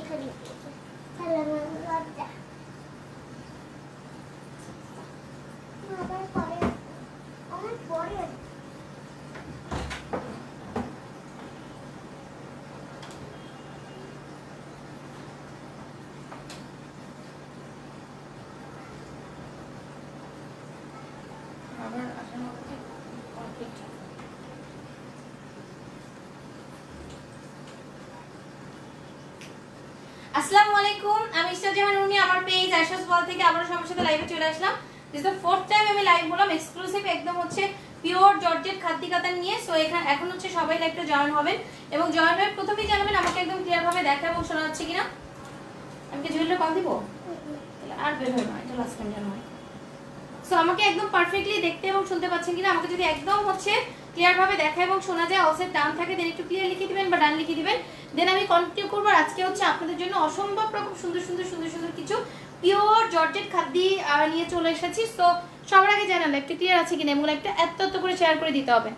আসসালামু আলাইকুম, আমি ইশরাজাহান উর্মি, আমার পেজ আয়শাস ওয়াল থেকে আবারো সবার সাথে লাইভে চলে আসলাম। দিস দ্য ফোর্থ টাইম আমি লাইভ হলাম এক্সক্লুসিভ একদম হচ্ছে পিওর জর্জেট খাদ্দি কাতান নিয়ে। সো এখন হচ্ছে সবাই লাইভটা জয়েন হবেন এবং জয়েন হয়ে প্রথমেই জানাবেন আমাকে একদম ক্লিয়ার ভাবে দেখা এবং শোনা যাচ্ছে কিনা। আমি কি জুয়েলটা কল দিব? আর বের হয় না, এটা লাস্ট টাইম জানা হয়। সো আমাকে একদম পারফেক্টলি দেখতে এবং শুনতে পাচ্ছেন কিনা, আমাকে যদি একদম হচ্ছে ক্লিয়ার ভাবে দেখা এবং শোনা যায়, অলসেট ডান থাকে দেন একটু ক্লিয়ার লিখে দিবেন বা ডান লিখে দিবেন, দেন আমি কন্টিনিউ করবো। আজকে হচ্ছে আপনাদের জন্য অসম্ভব রকম সুন্দর সুন্দর সুন্দর সুন্দর কিছু পিওর জর্জেট খাদ্যি নিয়ে চলে এসেছি। তো সবার আগে জানালে একটু ক্লিয়ার আছে কিনা এবং একটা এত করে শেয়ার করে দিতে হবে।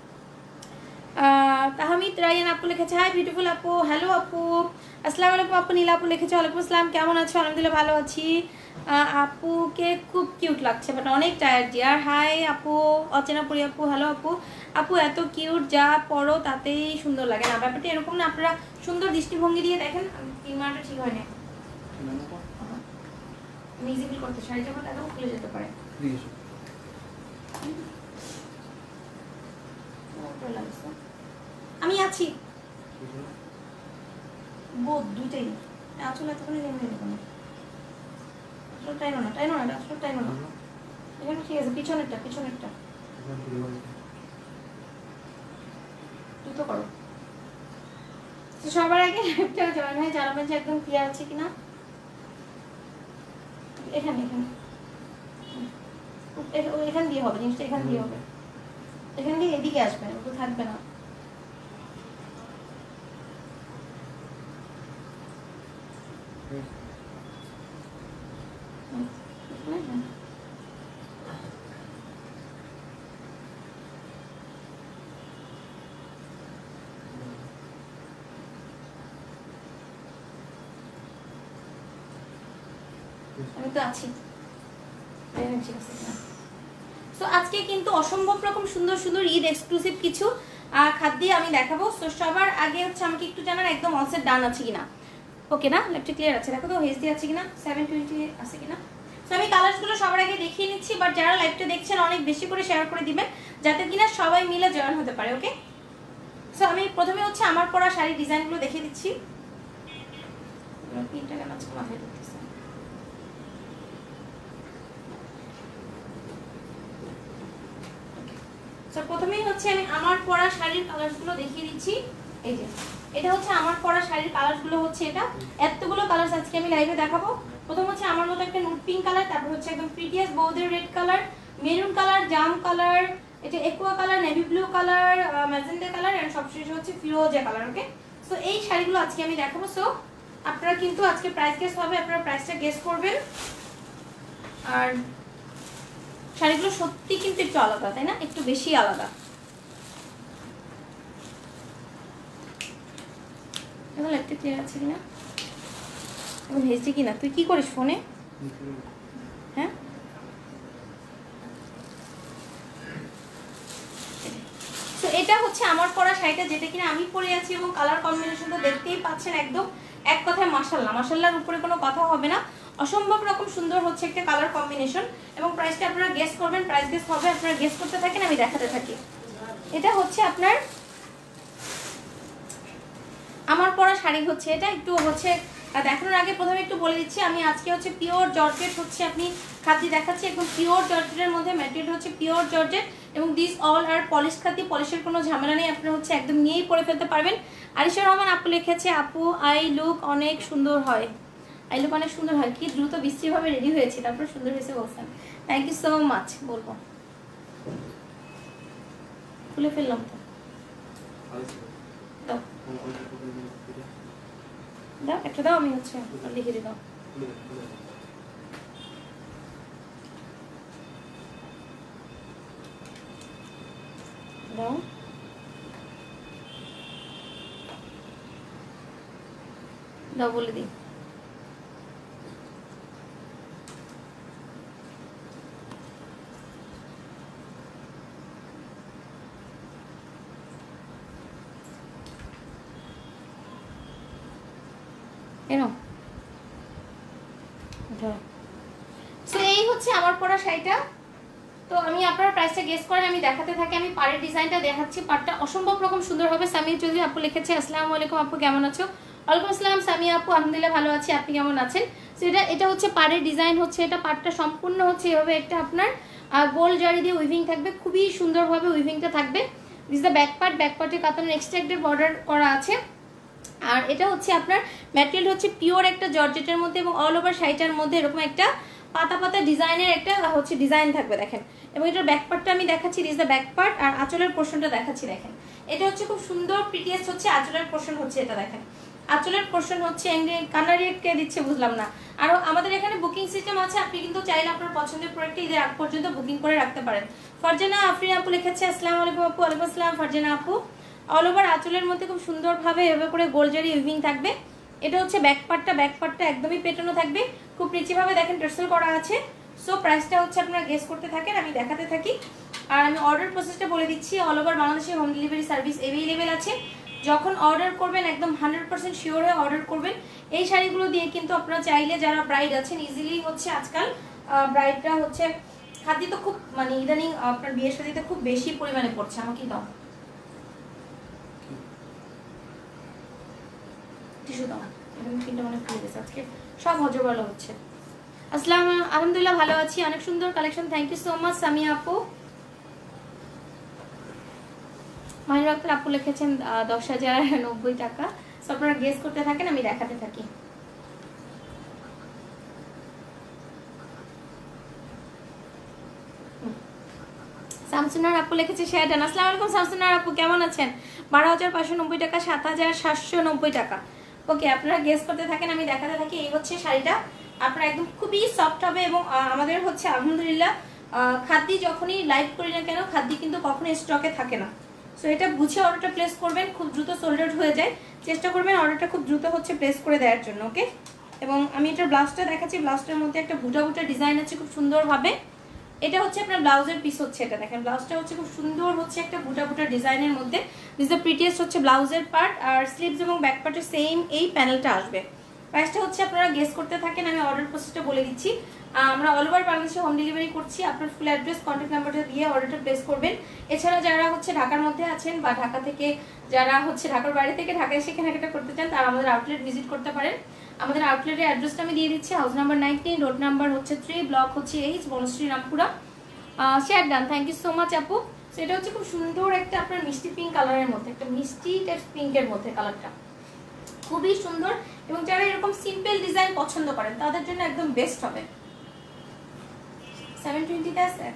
তাহমিদ রায়ান আপু লিখেছে হাই বিউটিফুল আপু, হ্যালো আপু, আসসালামু আলাইকুম আপু। নীলা আপু লিখেছে ওয়ালাইকুম আসসালাম, কেমন আছো? আলহামদুলিল্লাহ ভালো আছি। আপুকে খুব কিউট লাগছে বাট অনেক টায়ার্ড ডিয়ার। হাই আপু, অচেনা পরি আপু, হ্যালো আপু। আপু এত কিউট, যা পড়ো তাতেই সুন্দর লাগে না? ব্যাপারটা এরকম না, আপনারা সুন্দর দৃষ্টিভঙ্গি দিয়ে দেখেন। 3 মাসটা ঠিক হয় না, আমি ইজিলি করতে শাড়ি যখন একদম খুলে যেতে পারে। আমি আছি বোধ দুইটাই আসলে এতক্ষণে নেমে নেবো না, আসলে টাইনো না আসলে টাইনো না, এখানে ঠিক আছে। পিছনেরটা দ্রুত করো। সবার আগে লাইভটা জয়েন হয়ে জানাবেন যে একদম ক্লিয়ার আছে কিনা। এখানে এখান দিয়ে হবে জিনিসটা, এখান দিয়ে হবে, এখান দিয়ে এদিকে আসবে, তো থাকবে না। আমি তো আছি। সো আজকে কিন্তু অসম্ভব রকম সুন্দর সুন্দর ঈদ এক্সক্লুসিভ কিছু খাদ্য আমি দেখাবো। সো সবার আগে হচ্ছে আমাকে একটু জানার একদম অলসেট ডান আছে কিনা, ওকে না? লেফটে ক্লিয়ার আছে, দেখো তো হেসডি আছে কিনা, 720 আছে কিনা। সো আমি কালারসগুলো সবার আগে দেখিয়ে নিচ্ছি, বাট যারা লাইভটা দেখছেন অনেক বেশি করে শেয়ার করে দিবেন যাতে কিনা সবাই মিলে জয়েন হতে পারে, ওকে? সো আমি প্রথমে হচ্ছে আমার পরা শাড়ির ডিজাইনগুলো দেখিয়ে দিচ্ছি। মাথায় ঢুকতেছে। সো প্রথমেই হচ্ছে আমি আমার পরা শাড়ির কালারসগুলো দেখিয়ে দিচ্ছি। এই যে এটা হচ্ছে আমার পরা শাড়ির কালারসগুলো হচ্ছে এটা, এতগুলো কালারস আজকে আমি লাইভে দেখাবো। প্রথম হচ্ছে আমার মতো একটা নুট পিঙ্ক কালার, তারপর হচ্ছে একদম প্রিটিয়াস বৌদের রেড কালার, মেরুন কালার, জাম কালার, এটা aqua colour, navy blue colour, magenta colour and সবশেষে হচ্ছে ফিরোজা কালার, ওকে? সো এই শাড়িগুলো আজকে আমি দেখাবো। সো আপনারা কিন্তু আজকে প্রাইস গেস হবে, আপনারা প্রাইসটা গেস করবেন। আর শাড়িগুলো সত্যি কিন্তু একটু আলাদা, তাই না? একটু বেশি আলাদা। এখন একটা ক্লিয়ার আছে কিনা, এখন হেসছি কিনা? তুই কি করিস ফোনে? হ্যাঁ, তো এটা হচ্ছে আমার পরা শাড়িটা যেটা কিনা আমি পরে আছি এবং কালার কম্বিনেশন তো দেখতেই পাচ্ছেন, একদম এক কথায় মাশাআল্লাহ। মাশাআল্লাহর উপরে কোনো কথা হবে না, অসম্ভব রকম সুন্দর হচ্ছে একটা কালার কম্বিনেশন। এবং প্রাইসটা আপনারা গেস করবেন, প্রাইস গেস হবে, আপনারা গেস করতে থাকেন, আমি দেখাতে থাকি। এটা হচ্ছে আপনার আমার পরা শাড়ি হচ্ছে এটা। একটু হচ্ছে দেখানোর আগে প্রথমে একটু বলে দিচ্ছি, আমি আজকে হচ্ছে পিওর জর্জেট হচ্ছে আপনি খাদ্য দেখাচ্ছি, একদম পিওর জর্জেটের মধ্যে ম্যাটেরিয়াল হচ্ছে পিওর জর্জেট এবং দিস অল আর পলিশ খাদ্য, পলিশের কোনো ঝামেলা নেই, আপনারা হচ্ছে একদম নিয়েই পরে ফেলতে পারবেন। আরিশা রহমান আপু লিখেছে আপু আই লুক অনেক সুন্দর হয়, আই লুক অনেক সুন্দর হয়, কি দ্রুত বিশ্রীভাবে রেডি হয়েছি তারপর সুন্দর হয়েছে বলছেন, থ্যাংক ইউ সো মাচ। বলবো খুলে ফেললাম তো, দাও দাও একটা দাও, আমি হচ্ছে লিখে দিলাম। দাও দাও বলে দিই। সো এই হচ্ছে আমার পরা শাড়িটা। তো আমি আপনারা প্রাইসটা গেস করেন, আমি দেখাতে থাকি। আমি পাড়ের ডিজাইনটা দেখাচ্ছি, পাড়টা অসম্ভব রকম সুন্দর হবে। সামিয়া চৌধুরী আপু লিখেছে, আসসালামু আলাইকুম আপু, কেমন আছো? ওয়ালাইকুম আসসালাম সামিয়া আপু, আলহামদুলিল্লাহ ভালো আছি, আপনি কেমন আছেন? সো এটা হচ্ছে পাড়ের ডিজাইন হচ্ছে, এটা পাড়টা সম্পূর্ণ হচ্ছে এভাবে একটা আপনার গোল জারি দিয়ে উইভিং থাকবে, খুবই সুন্দরভাবে উইভিংটা থাকবে। This the back part, back পার্টের কাতানের এক্সট্রাক্টেড বর্ডার করা আছে। আর এটা হচ্ছে আপনার ম্যাটেরিয়াল হচ্ছে পিওর একটা জর্জেটের মধ্যে, এবং অল ওভার শাড়িটার মধ্যে এরকম একটা পাতা পাতা ডিজাইনের একটা হচ্ছে ডিজাইন থাকবে দেখেন। এবং এটার ব্যাক পার্টটা আমি দেখাচ্ছি, দিস দ্য ব্যাক পার্ট। আর আঁচলের পোর্শনটা দেখাচ্ছি দেখেন, এটা হচ্ছে খুব সুন্দর প্রিটিয়েস্ট হচ্ছে আঁচলের পোর্শন হচ্ছে, এটা দেখেন আঁচলের পোর্শন হচ্ছে। কানারি কে দিচ্ছে বুঝলাম না। আর আমাদের এখানে বুকিং সিস্টেম আছে, আপনি কিন্তু চাইলে আপনার পছন্দের প্রোডাক্টটা ঈদের আগ পর্যন্ত বুকিং করে রাখতে পারেন। ফারজানা আফরিন আপু লিখেছে, আসসালামু আলাইকুম আপু। ওয়ালাইকুম আসসালাম ফারজানা আপু। অল ওভার আঁচলের মধ্যে খুব সুন্দরভাবে এভাবে করে গোলজারি উইভিং থাকবে। এটা হচ্ছে ব্যাক পার্টটা, ব্যাক পার্টটা একদমই পেটানো থাকবে, খুব রিচিভাবে দেখেন টার্সেল করা আছে। সো প্রাইসটা হচ্ছে আপনারা গেস করতে থাকেন, আমি দেখাতে থাকি। আর আমি অর্ডার প্রসেসটা বলে দিচ্ছি, অল ওভার বাংলাদেশে হোম ডেলিভারি সার্ভিস অ্যাভেলেবেল আছে। যখন অর্ডার করবেন একদম 100% শিওর হয়ে অর্ডার করবেন। এই শাড়িগুলো দিয়ে কিন্তু আপনারা চাইলে যারা ব্রাইড আছেন ইজিলি হচ্ছে, আজকাল ব্রাইডরা হচ্ছে খাদ্য তো খুব মানে ইদানিং আপনার বিয়ের শাড়িতে খুব বেশি পরিমাণে পড়ছে। আমাকে দাও টিস্যু দাও, তিনটা মানে খুলে গেছে আজকে, সব হজরবালো হচ্ছে। আসসালাম, আলহামদুলিল্লাহ ভালো আছি, অনেক সুন্দর collection, thank you so much Samia আপু। মাহির আক্তার আপু লিখেছেন 10,090 টাকা। সো আপনারা গেস করতে থাকেন, আমি দেখাতে থাকি। শামসুনার আপু লিখেছে শেয়ার ডান। আসসালামু আলাইকুম শামসুনার আপু, কেমন আছেন? 12,590 টাকা, 7,790 টাকা। ওকে, আপনারা গেস করতে থাকেন, আমি দেখাতে থাকি। এই হচ্ছে শাড়িটা, আপনারা একদম খুবই সফট হবে। এবং আমাদের হচ্ছে আলহামদুলিল্লাহ খাদ্যি যখনই লাইভ করি না কেন, খাদ্যি কিন্তু কখনো স্টকে থাকে না। সো এটা বুঝে অর্ডারটা প্লেস করবেন, খুব দ্রুত সোল্ড আউট হয়ে যায়। চেষ্টা করবেন অর্ডারটা খুব দ্রুত হচ্ছে প্লেস করে দেওয়ার জন্য। ওকে, এবং আমি এটার ব্লাউজটা দেখাচ্ছি। ব্লাউজটার মধ্যে একটা বুটা বুটা ডিজাইন আছে খুব সুন্দরভাবে। এটা হচ্ছে আপনার ব্লাউজের পিস হচ্ছে, এটা দেখেন ব্লাউজটা হচ্ছে খুব সুন্দর হচ্ছে একটা বুটা বুটা ডিজাইনের মধ্যে। দিস দ্য প্রিটিয়েস্ট হচ্ছে ব্লাউজের পার্ট। আর স্লিভস এবং ব্যাক পার্টে সেম এই প্যানেলটা আসবে। প্রাইসটা হচ্ছে আপনারা গেস করতে থাকেন, আমি অর্ডার প্রসেসটা বলে দিচ্ছি। আমরা অল ওভার বাংলাদেশে হোম ডেলিভারি করছি। আপনার ফুল অ্যাড্রেস, কন্ট্যাক্ট নাম্বারটা দিয়ে অর্ডারটা প্লেস করবেন। এছাড়া যারা হচ্ছে ঢাকার মধ্যে আছেন বা ঢাকা থেকে যারা হচ্ছে ঢাকার বাইরে থেকে ঢাকায় এসে কেনাকাটা করতে চান, তারা আমাদের আউটলেট ভিজিট করতে পারেন। আমাদের আউটলেটের অ্যাড্রেসটা আমি দিয়ে দিচ্ছি, হাউস নাম্বার 19, রোড নাম্বার হচ্ছে 3, ব্লক হচ্ছে H, Banasree, Rampura. Share done, thank you so much আপু। সো এটা হচ্ছে খুব সুন্দর একটা আপনার মিষ্টি পিঙ্ক কালারের মধ্যে, একটা মিষ্টি টাইপ পিঙ্কের মধ্যে কালারটা খুবই সুন্দর। এবং যারা এরকম সিম্পল ডিজাইন পছন্দ করেন তাদের জন্য একদম বেস্ট হবে। 720 আছে,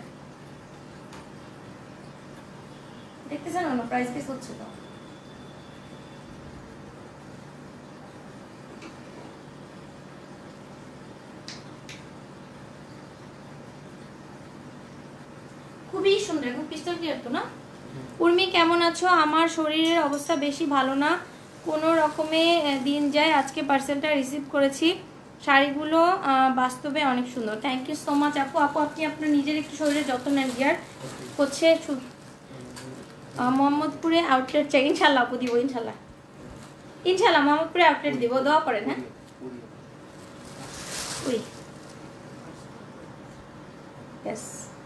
দেখতেছেন না প্রাইস বেস হচ্ছে তো। খুবই সুন্দর, এখন পিস্তল ক্লিয়ার তো না? উর্মি কেমন আছো? আমার শরীরের অবস্থা বেশি ভালো না, কোনো রকমে দিন যায়। আজকে পার্সেলটা রিসিভ করেছি। শাড়িগুলো বাস্তবে অনেক সুন্দর, থ্যাংক ইউ সো মাচ আপু। আপু আপনি আপনার নিজের একটু শরীরের যত্ন নেন ডিয়ার। হচ্ছে মোহাম্মদপুরে আউটলেট চাই, ইনশাল্লাহ আপু দিব, ইনশাল্লাহ ইনশাল্লাহ মোহাম্মদপুরে আউটলেট দিব, দোয়া করেন। হ্যাঁ উই ইয়েস।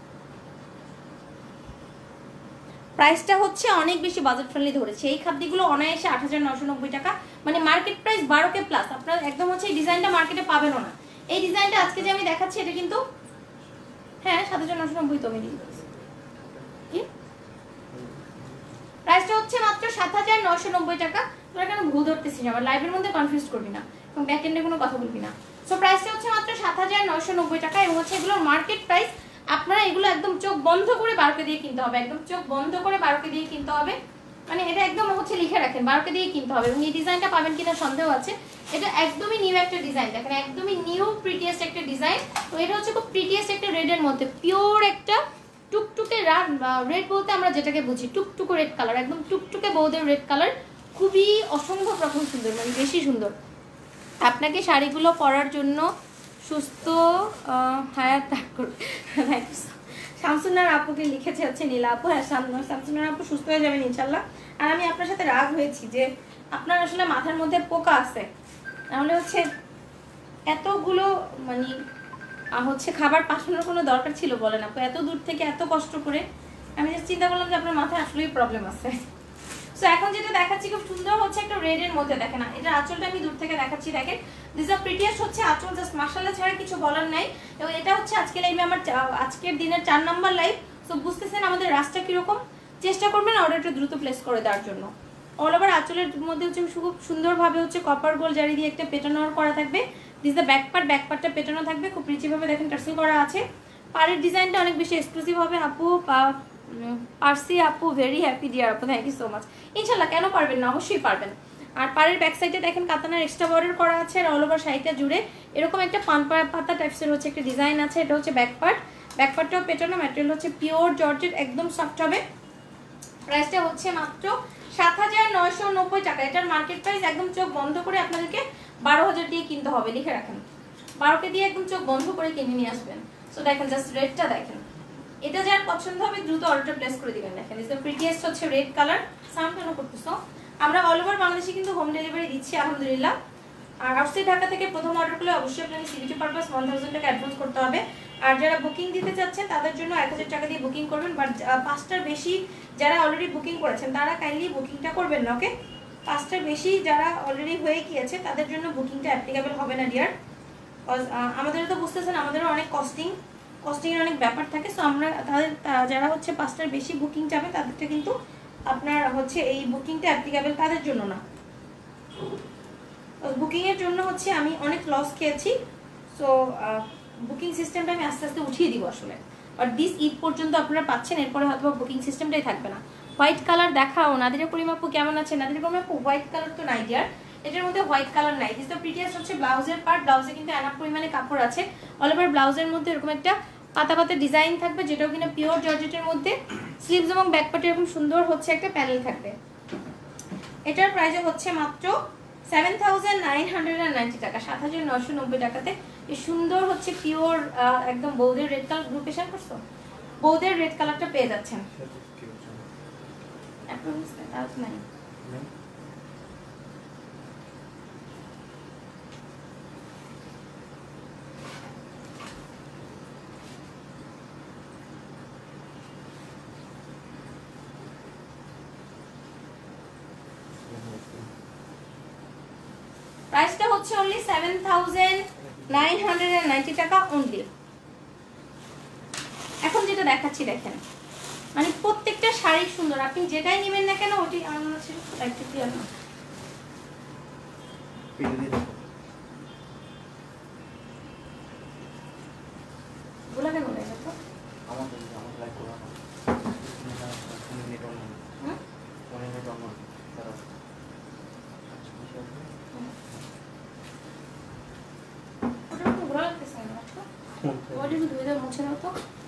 প্রাইসটা হচ্ছে অনেক বেশি বাজেট ফ্রেন্ডলি ধরেছে। এই খাদ্যগুলো অনায়াসে 8,990 টাকা, মানে মার্কেট প্রাইস 12K প্লাস। আপনারা একদম হচ্ছে এই ডিজাইনটা মার্কেটে পাবেনও না। এই ডিজাইনটা আজকে যে আমি দেখাচ্ছি এটা কিন্তু হ্যাঁ 7,990 তো আমি দিয়ে দিচ্ছি। কি প্রাইসটা হচ্ছে মাত্র 7,990 টাকা। তোরা কেন ভুল ধরতেছিস, আমার লাইভের মধ্যে কনফিউজ করবি না এবং ব্যাক এন্ডে কোনো কথা বলবি না। সো প্রাইসটা হচ্ছে মাত্র 7,990 টাকা। এবং হচ্ছে এগুলোর মার্কেট প্রাইস, আপনারা এগুলো একদম চোখ বন্ধ করে 12K দিয়ে কিনতে হবে, একদম চোখ বন্ধ করে 12K দিয়ে কিনতে হবে। মানে এটা একদম হচ্ছে লিখে রাখেন 12K দিয়ে কিনতে হবে। এবং এই ডিজাইনটা পাবেন কিনা সন্দেহ আছে। এটা একদমই নিউ একটা ডিজাইন, দেখেন একদমই নিউ প্রিটিয়েস্ট একটা ডিজাইন। তো এটা হচ্ছে খুব প্রিটিয়েস্ট একটা রেডের মধ্যে, পিওর একটা টুকটুকে রেড বলতে আমরা যেটাকে বুঝি টুকটুকে রেড কালার, একদম টুকটুকে বৌদের রেড কালার, খুবই অসম্ভব রকম সুন্দর, মানে বেশি সুন্দর। আপনাকে শাড়িগুলো পরার জন্য সুস্থ হায়াত শামসুনার আপুকে লিখেছে হচ্ছে নীলা আপু। হ্যাঁ শামসুনার আপু সুস্থ হয়ে যাবেন ইনশাল্লাহ। আর আমি আপনার সাথে রাগ হয়েছি যে আপনার আসলে মাথার মধ্যে পোকা আছে, নাহলে হচ্ছে এতগুলো মানে হচ্ছে খাবার পাঠানোর কোনো দরকার ছিল বলেন আপু? এত দূর থেকে এত কষ্ট করে আমি জাস্ট চিন্তা করলাম যে আপনার মাথায় আসলেই প্রবলেম আছে। সো এখন যেটা দেখাচ্ছি খুব সুন্দর হচ্ছে একটা রেড এর মধ্যে, দেখেন না এটা আঁচলটা আমি দূর থেকে দেখাচ্ছি, দেখেন দিস আর প্রিটিয়েস্ট হচ্ছে আঁচল, জাস্ট মাশাআল্লাহ ছাড়া কিছু বলার নাই। এবং এটা হচ্ছে আজকে লাইভে আমার আজকের দিনের 4 নাম্বার লাইভ। সো বুঝতেছেন আমাদের রাস্তা কিরকম, চেষ্টা করবেন অর্ডারটা দ্রুত প্লেস করে দেওয়ার জন্য। অল ওভার আঁচলের মধ্যে হচ্ছে খুব সুন্দরভাবে হচ্ছে কপার গোল জারি দিয়ে একটা পেটানো করা থাকবে। দিস দ্য ব্যাক পার্টটা পেটানো থাকবে খুব রিচি ভাবে, দেখেন টার্সেল করা আছে। পাড়ের ডিজাইনটা অনেক বেশি এক্সক্লুসিভ হবে আপু। পার্সি আপু ভেরি হ্যাপি ডিয়ার আপু, থ্যাংক ইউ সো মাচ। ইনশাল্লাহ কেন পারবেন না, অবশ্যই পারবেন। আর পাড়ের ব্যাক সাইডে দেখেন কাতানার এক্সট্রা বর্ডার করা আছে, আর অল ওভার শাড়িটা জুড়ে এরকম একটা পান পাতা টাইপসের হচ্ছে একটা ডিজাইন আছে। এটা হচ্ছে ব্যাক পার্টটাও পেটানো, ম্যাটেরিয়াল হচ্ছে পিওর জর্জেট, একদম সফট হবে। প্রাইসটা হচ্ছে মাত্র ৭,৯৯০ টাকা। এটার মার্কেট প্রাইস একদম চোখ বন্ধ করে আপনাদেরকে ১২,০০০ দিয়ে কিনতে হবে, লিখে রাখেন ১২কে দিয়ে একদম চোখ বন্ধ করে কিনে নিয়ে আসবেন। সো দেখেন জাস্ট রেডটা দেখেন, এটা যার পছন্দ হবে দ্রুত অর্ডারটা প্লেস করে দিবেন। দেখেন ইজ দ্য প্রিটিয়েস্ট হচ্ছে রেড কালার। সাউন্ড কেন করতেছো? আমরা অল ওভার বাংলাদেশে কিন্তু হোম ডেলিভারি দিচ্ছি আলহামদুলিল্লাহ। আর আউটসাইড ঢাকা থেকে প্রথম অর্ডার করলে অবশ্যই আপনাকে সিকিউরিটি পারপাস 1000 টাকা অ্যাডভান্স করতে হবে। আর যারা বুকিং দিতে চাচ্ছেন তাদের জন্য 1000 টাকা দিয়ে বুকিং করবেন। বাট 5টার বেশি যারা অলরেডি বুকিং করেছেন তারা কাইন্ডলি বুকিংটা করবেন না, ওকে? 5টার বেশি যারা অলরেডি হয়ে গিয়েছে তাদের জন্য বুকিংটা অ্যাপ্লিকেবল হবে না ডিয়ার। আমাদেরও তো বুঝতেছেন আমাদেরও অনেক কস্টিংয়ের অনেক ব্যাপার থাকে। সো আমরা তাদের যারা হচ্ছে 5টার বেশি বুকিং চাবে তাদেরটা কিন্তু আপনার হচ্ছে এই বুকিংটা অ্যাপ্লিকেবল তাদের জন্য না। বুকিংয়ের জন্য হচ্ছে আমি অনেক লস খেয়েছি। সো বুকিং সিস্টেমটা আমি আস্তে আস্তে উঠিয়ে দিব আসলে। বাট দিস ঈদ পর্যন্ত আপনারা পাচ্ছেন, এরপরে হয়তো বুকিং সিস্টেমটাই থাকবে না। হোয়াইট কালার দেখাও নাদিরা করিমাপু, কেমন আছে নাদিরা করিমাপু? হোয়াইট কালার তো নাই ডিয়ার, এটার মধ্যে হোয়াইট কালার নাই। দিস দ্য প্রিটিয়েস্ট হচ্ছে ব্লাউজের পার্ট। ব্লাউজে কিন্তু এনাফ পরিমাণে কাপড় আছে। অল ওভার ব্লাউজের মধ্যে এরকম একটা পাতা পাতা ডিজাইন থাকবে, যেটাও কিনা পিওর জর্জেটের মধ্যে। স্লিভস এবং ব্যাক পার্টে এরকম সুন্দর হচ্ছে একটা প্যানেল থাকবে। এটার প্রাইস হচ্ছে মাত্র 7,990 টাকা, 7,990 টাকাতে এই সুন্দর হচ্ছে পিওর একদম বৌদের রেড কালার। গ্রুপে শেয়ার করছো? বৌদের রেড কালারটা পেয়ে যাচ্ছেন। প্রাইসটা হচ্ছে অনলি 7,990 টাকা অনলি। এখন যেটা দেখাচ্ছি দেখেন, মানে প্রত্যেকটা শাড়ি সুন্দর, আপনি যেটাই নেবেন না কেন ওটি আমার ছিল একটু ক্লিয়ার না। বলা কেন বলে তো আমার লাইক করা না মিনিট অন হ্যাঁ 1 মিনিট অন তারা ওটা তো ঘোরা লাগতেছে না তো বডি ধুয়ে দাও, মুছে দাও তো।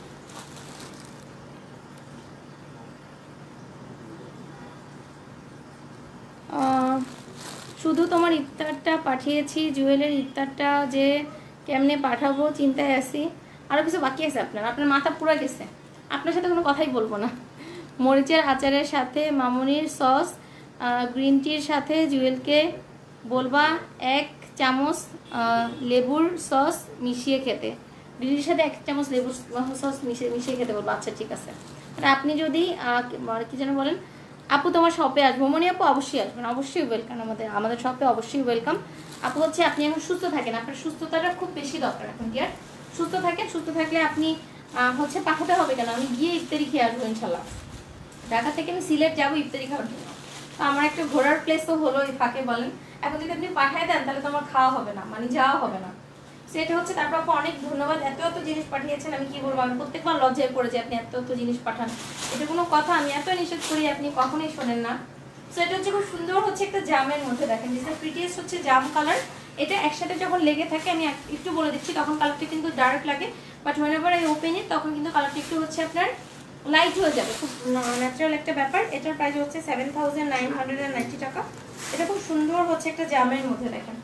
শুধু তোমার ইফতারটা পাঠিয়েছি, জুয়েলের ইফতারটা যে কেমনে পাঠাবো চিন্তায় আছি। আরও কিছু বাকি আছে আপনার মাথা পুরো গেছে, আপনার সাথে কোনো কথাই বলবো না। মরিচের আচারের সাথে মামুনির সস, গ্রিন টির সাথে জুয়েলকে বলবা 1 চামচ লেবুর সস মিশিয়ে খেতে। গ্রিন টির সাথে 1 চামচ লেবুর সস মিশিয়ে খেতে বলবো। আচ্ছা ঠিক আছে। আপনি যদি কি যেন বলেন, আপু তোমার শপে আসবো। মনি আপু অবশ্যই আসবেন, অবশ্যই ওয়েলকাম। আমাদের শপে অবশ্যই ওয়েলকাম। আপু হচ্ছে আপনি এখন সুস্থ থাকেন, আপনার সুস্থতাটা খুব বেশি দরকার এখন কি আর। সুস্থ থাকেন, সুস্থ থাকলে আপনি হচ্ছে পাঠাতে হবে কেন, আমি গিয়ে ইফতারি খেয়ে আসবো ইনশাল্লাহ। ঢাকা থেকে আমি সিলেট যাবো ইফতারি খাওয়ার জন্য। তো আমার একটা ঘোরার প্লেস তো হলো এই ফাঁকে বলেন। এখন যদি আপনি পাঠায় দেন তাহলে তো আমার খাওয়া হবে না, মানে যাওয়া হবে না। সেটা হচ্ছে। তারপর আপু অনেক ধন্যবাদ, এত জিনিস পাঠিয়েছেন। আমি কি বলবো, আমি প্রত্যেকবার লজ্জায় পড়ে যে আপনি এত জিনিস পাঠান। এটা কোনো কথা? আমি এত নিষেধ করি আপনি কখনোই শোনেন না। সো এটা হচ্ছে খুব সুন্দর হচ্ছে একটা জামের মধ্যে, দেখেন যেটা প্রিটিয়েস্ট হচ্ছে জাম কালার। এটা একসাথে যখন লেগে থাকে, আমি একটু বলে দিচ্ছি, তখন কালারটা কিন্তু ডার্ক লাগে, but whenever I open it তখন কিন্তু কালারটা একটু হচ্ছে আপনার লাইট হয়ে যাবে, খুব ন্যাচারাল একটা ব্যাপার। এটার প্রাইস হচ্ছে 7,990 টাকা। এটা খুব সুন্দর হচ্ছে একটা জামের মধ্যে, দেখেন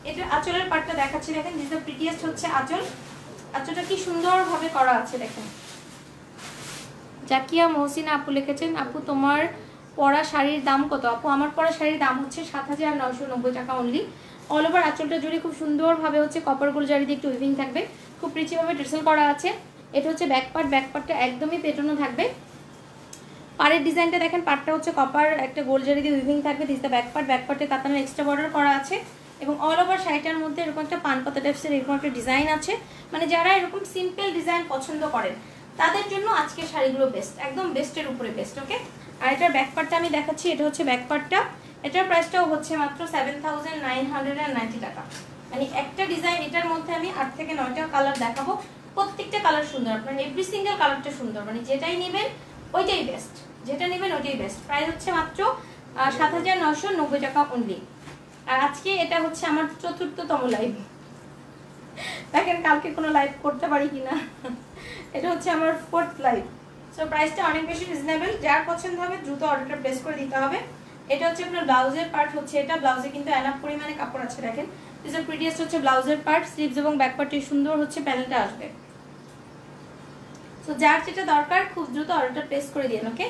এটা আঁচলের পার্টটা দেখাচ্ছি, দেখেন দিস দ্য প্রিটিয়েস্ট হচ্ছে আঁচল। আঁচলটা কি সুন্দরভাবে করা আছে দেখেন। জাকিয়া মহসিনা আপু লিখেছেন, আপু তোমার পরা শাড়ির দাম কত? আপু আমার পরা শাড়ির দাম হচ্ছে ৭,৯৯০ টাকা অনলি। অল ওভার আঁচলটা জুড়ে খুব সুন্দরভাবে হচ্ছে কপার গোল জারি দিয়ে একটু উইভিং থাকবে, খুব প্রিচিভাবে ট্রেসেল করা আছে। এটা হচ্ছে ব্যাক পার্ট, ব্যাক পার্টটা একদমই পেটানো থাকবে। পাড়ের ডিজাইনটা দেখেন, পাড়টা হচ্ছে কপার একটা গোল জারি দিয়ে উইভিং থাকবে, this the back part. Back পার্টে কাতানের এক্সট্রা বর্ডার করা আছে এবং অল ওভার শাড়িটার মধ্যে এরকম একটা পান পাতা টাইপসের এরকম একটা ডিজাইন আছে। মানে যারা এরকম সিম্পল ডিজাইন পছন্দ করেন তাদের জন্য আজকে শাড়িগুলো বেস্ট, একদম বেস্টের উপরে বেস্ট। ওকে, আর এটার ব্যাক পার্টটা আমি দেখাচ্ছি, এটা হচ্ছে ব্যাক পার্টটা। এটার প্রাইসটাও হচ্ছে মাত্র 7,990 টাকা। মানে একটা ডিজাইন, এটার মধ্যে আমি 8 থেকে 9টা কালার দেখাবো, প্রত্যেকটা কালার সুন্দর, আপনার এভরি সিঙ্গেল কালারটা সুন্দর। মানে যেটাই নেবেন ওইটাই বেস্ট, যেটা নেবেন ওইটাই বেস্ট। প্রাইস হচ্ছে মাত্র 7,990 টাকা অনলি। আর আজকে এটা হচ্ছে আমার 4র্থতম লাইভ, দেখেন কালকে কোনো লাইভ করতে পারি কিনা। এটা হচ্ছে আমার 4th লাইভ। সো প্রাইসটা অনেক বেশি রিজনেবল, যার পছন্দ হবে দ্রুত অর্ডারটা প্লেস করে দিতে হবে। এটা হচ্ছে আপনার ব্লাউজের পার্ট হচ্ছে এটা, ব্লাউজে কিন্তু এনাফ পরিমাণে কাপড় আছে দেখেন। দিস ইজ প্রিটিয়েস্ট হচ্ছে ব্লাউজের পার্ট, স্লিভস এবং ব্যাক পার্টে সুন্দর হচ্ছে প্যানেলটা আসবে। সো যার যেটা দরকার খুব দ্রুত অর্ডারটা প্লেস করে দিন। ওকে,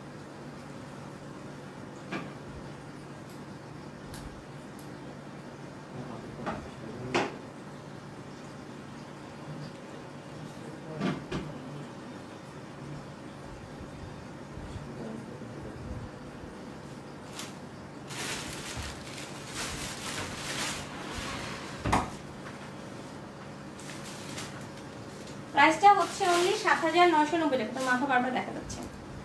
প্রাইসটা হচ্ছে অনলি 7,990 টাকা। তো মাথা বারবার দেখা যাচ্ছে।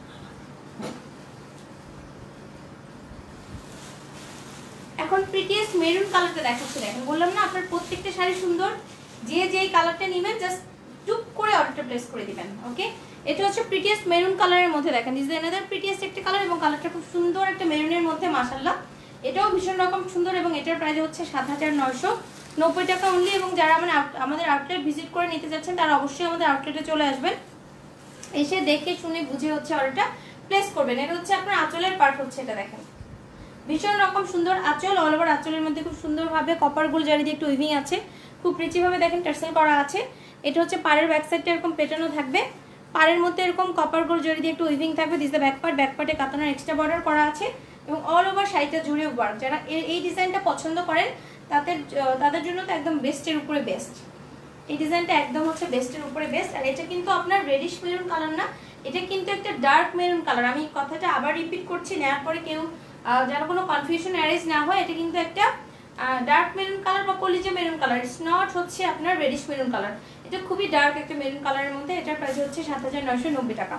এখন প্রিটিয়েস্ট মেরুন কালারটা দেখাচ্ছি, দেখেন বললাম না আপনার প্রত্যেকটা শাড়ি সুন্দর, যে যেই কালারটা নেবেন জাস্ট টুক করে অর্ডারটা প্লেস করে দিবেন। ওকে, এটা হচ্ছে প্রিটিয়েস্ট মেরুন কালারের মধ্যে দেখেন, দিস ইজ অ্যানাদার প্রিটিয়েস্ট একটা কালার এবং কালারটা খুব সুন্দর একটা মেরুনের মধ্যে, মাশাআল্লাহ এটাও ভীষণ রকম সুন্দর। এবং এটার প্রাইস হচ্ছে 7,990 টাকা অনলি। এবং যারা আমাদের আউটলেট ভিজিট করে নিতে যাচ্ছেন তারা অবশ্যই আমাদের আউটলেটে চলে আসবেন, এসে দেখে শুনে বুঝে হচ্ছে অর্ডারটা প্লেস করবেন। এটা হচ্ছে আপনার আঁচলের পার্ট হচ্ছে, এটা দেখেন ভীষণ রকম সুন্দর আঁচল। অল ওভার আঁচলের মধ্যে খুব সুন্দরভাবে কপার গোল জারি দিয়ে একটু উইভিং আছে, খুব প্রিচিভাবে দেখেন টার্সেল করা আছে। এটা হচ্ছে পাড়ের ব্যাক সাইডটা এরকম পেটানো থাকবে, পাড়ের মধ্যে এরকম কপার গোল জারি দিয়ে একটু উইভিং থাকবে, this the back part. Back পার্টে কাতানোর এক্সট্রা বর্ডার করা আছে এবং অল ওভার শাড়িটা জুড়ে ওয়ার্ক। যারা এই ডিজাইনটা পছন্দ করেন তাদের জন্য তো একদম বেস্টের উপরে বেস্ট। এই ডিজাইনটা একদম হচ্ছে বেস্টের উপরে বেস্ট। আর এটা কিন্তু আপনার রেডিশ মেরুন কালার না, এটা কিন্তু একটা ডার্ক মেরুন কালার। আমি কথাটা আবার রিপিট করছি, নেওয়ার পরে কেউ যেন কোনো কনফিউশন অ্যারেজ না হয়। এটা কিন্তু একটা ডার্ক মেরুন কালার বা কলিজা মেরুন কালার, ইটস নট হচ্ছে আপনার রেডিশ মেরুন কালার। এটা খুবই ডার্ক একটা মেরুন কালারের মধ্যে। এটার প্রাইস হচ্ছে 7,990 টাকা।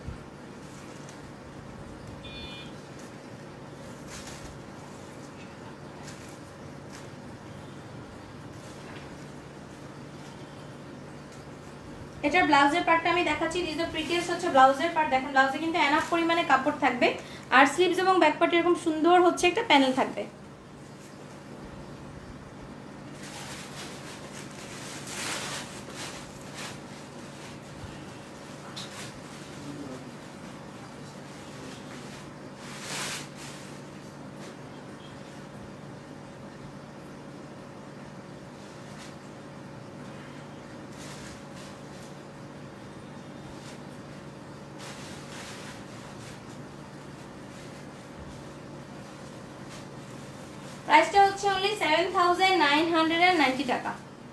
এটার ব্লাউজের পার্টটা আমি দেখাচ্ছি, দিস দ্য প্রিটিয়েস্ট হচ্ছে ব্লাউজের পার্ট। দেখেন ব্লাউজে কিন্তু এনাফ পরিমাণে কাপড় থাকবে, আর স্লিভস এবং ব্যাক পার্টে এরকম সুন্দর হচ্ছে একটা প্যানেল থাকবে। প্রাইসটা হচ্ছে অনলি 7,990 টাকা।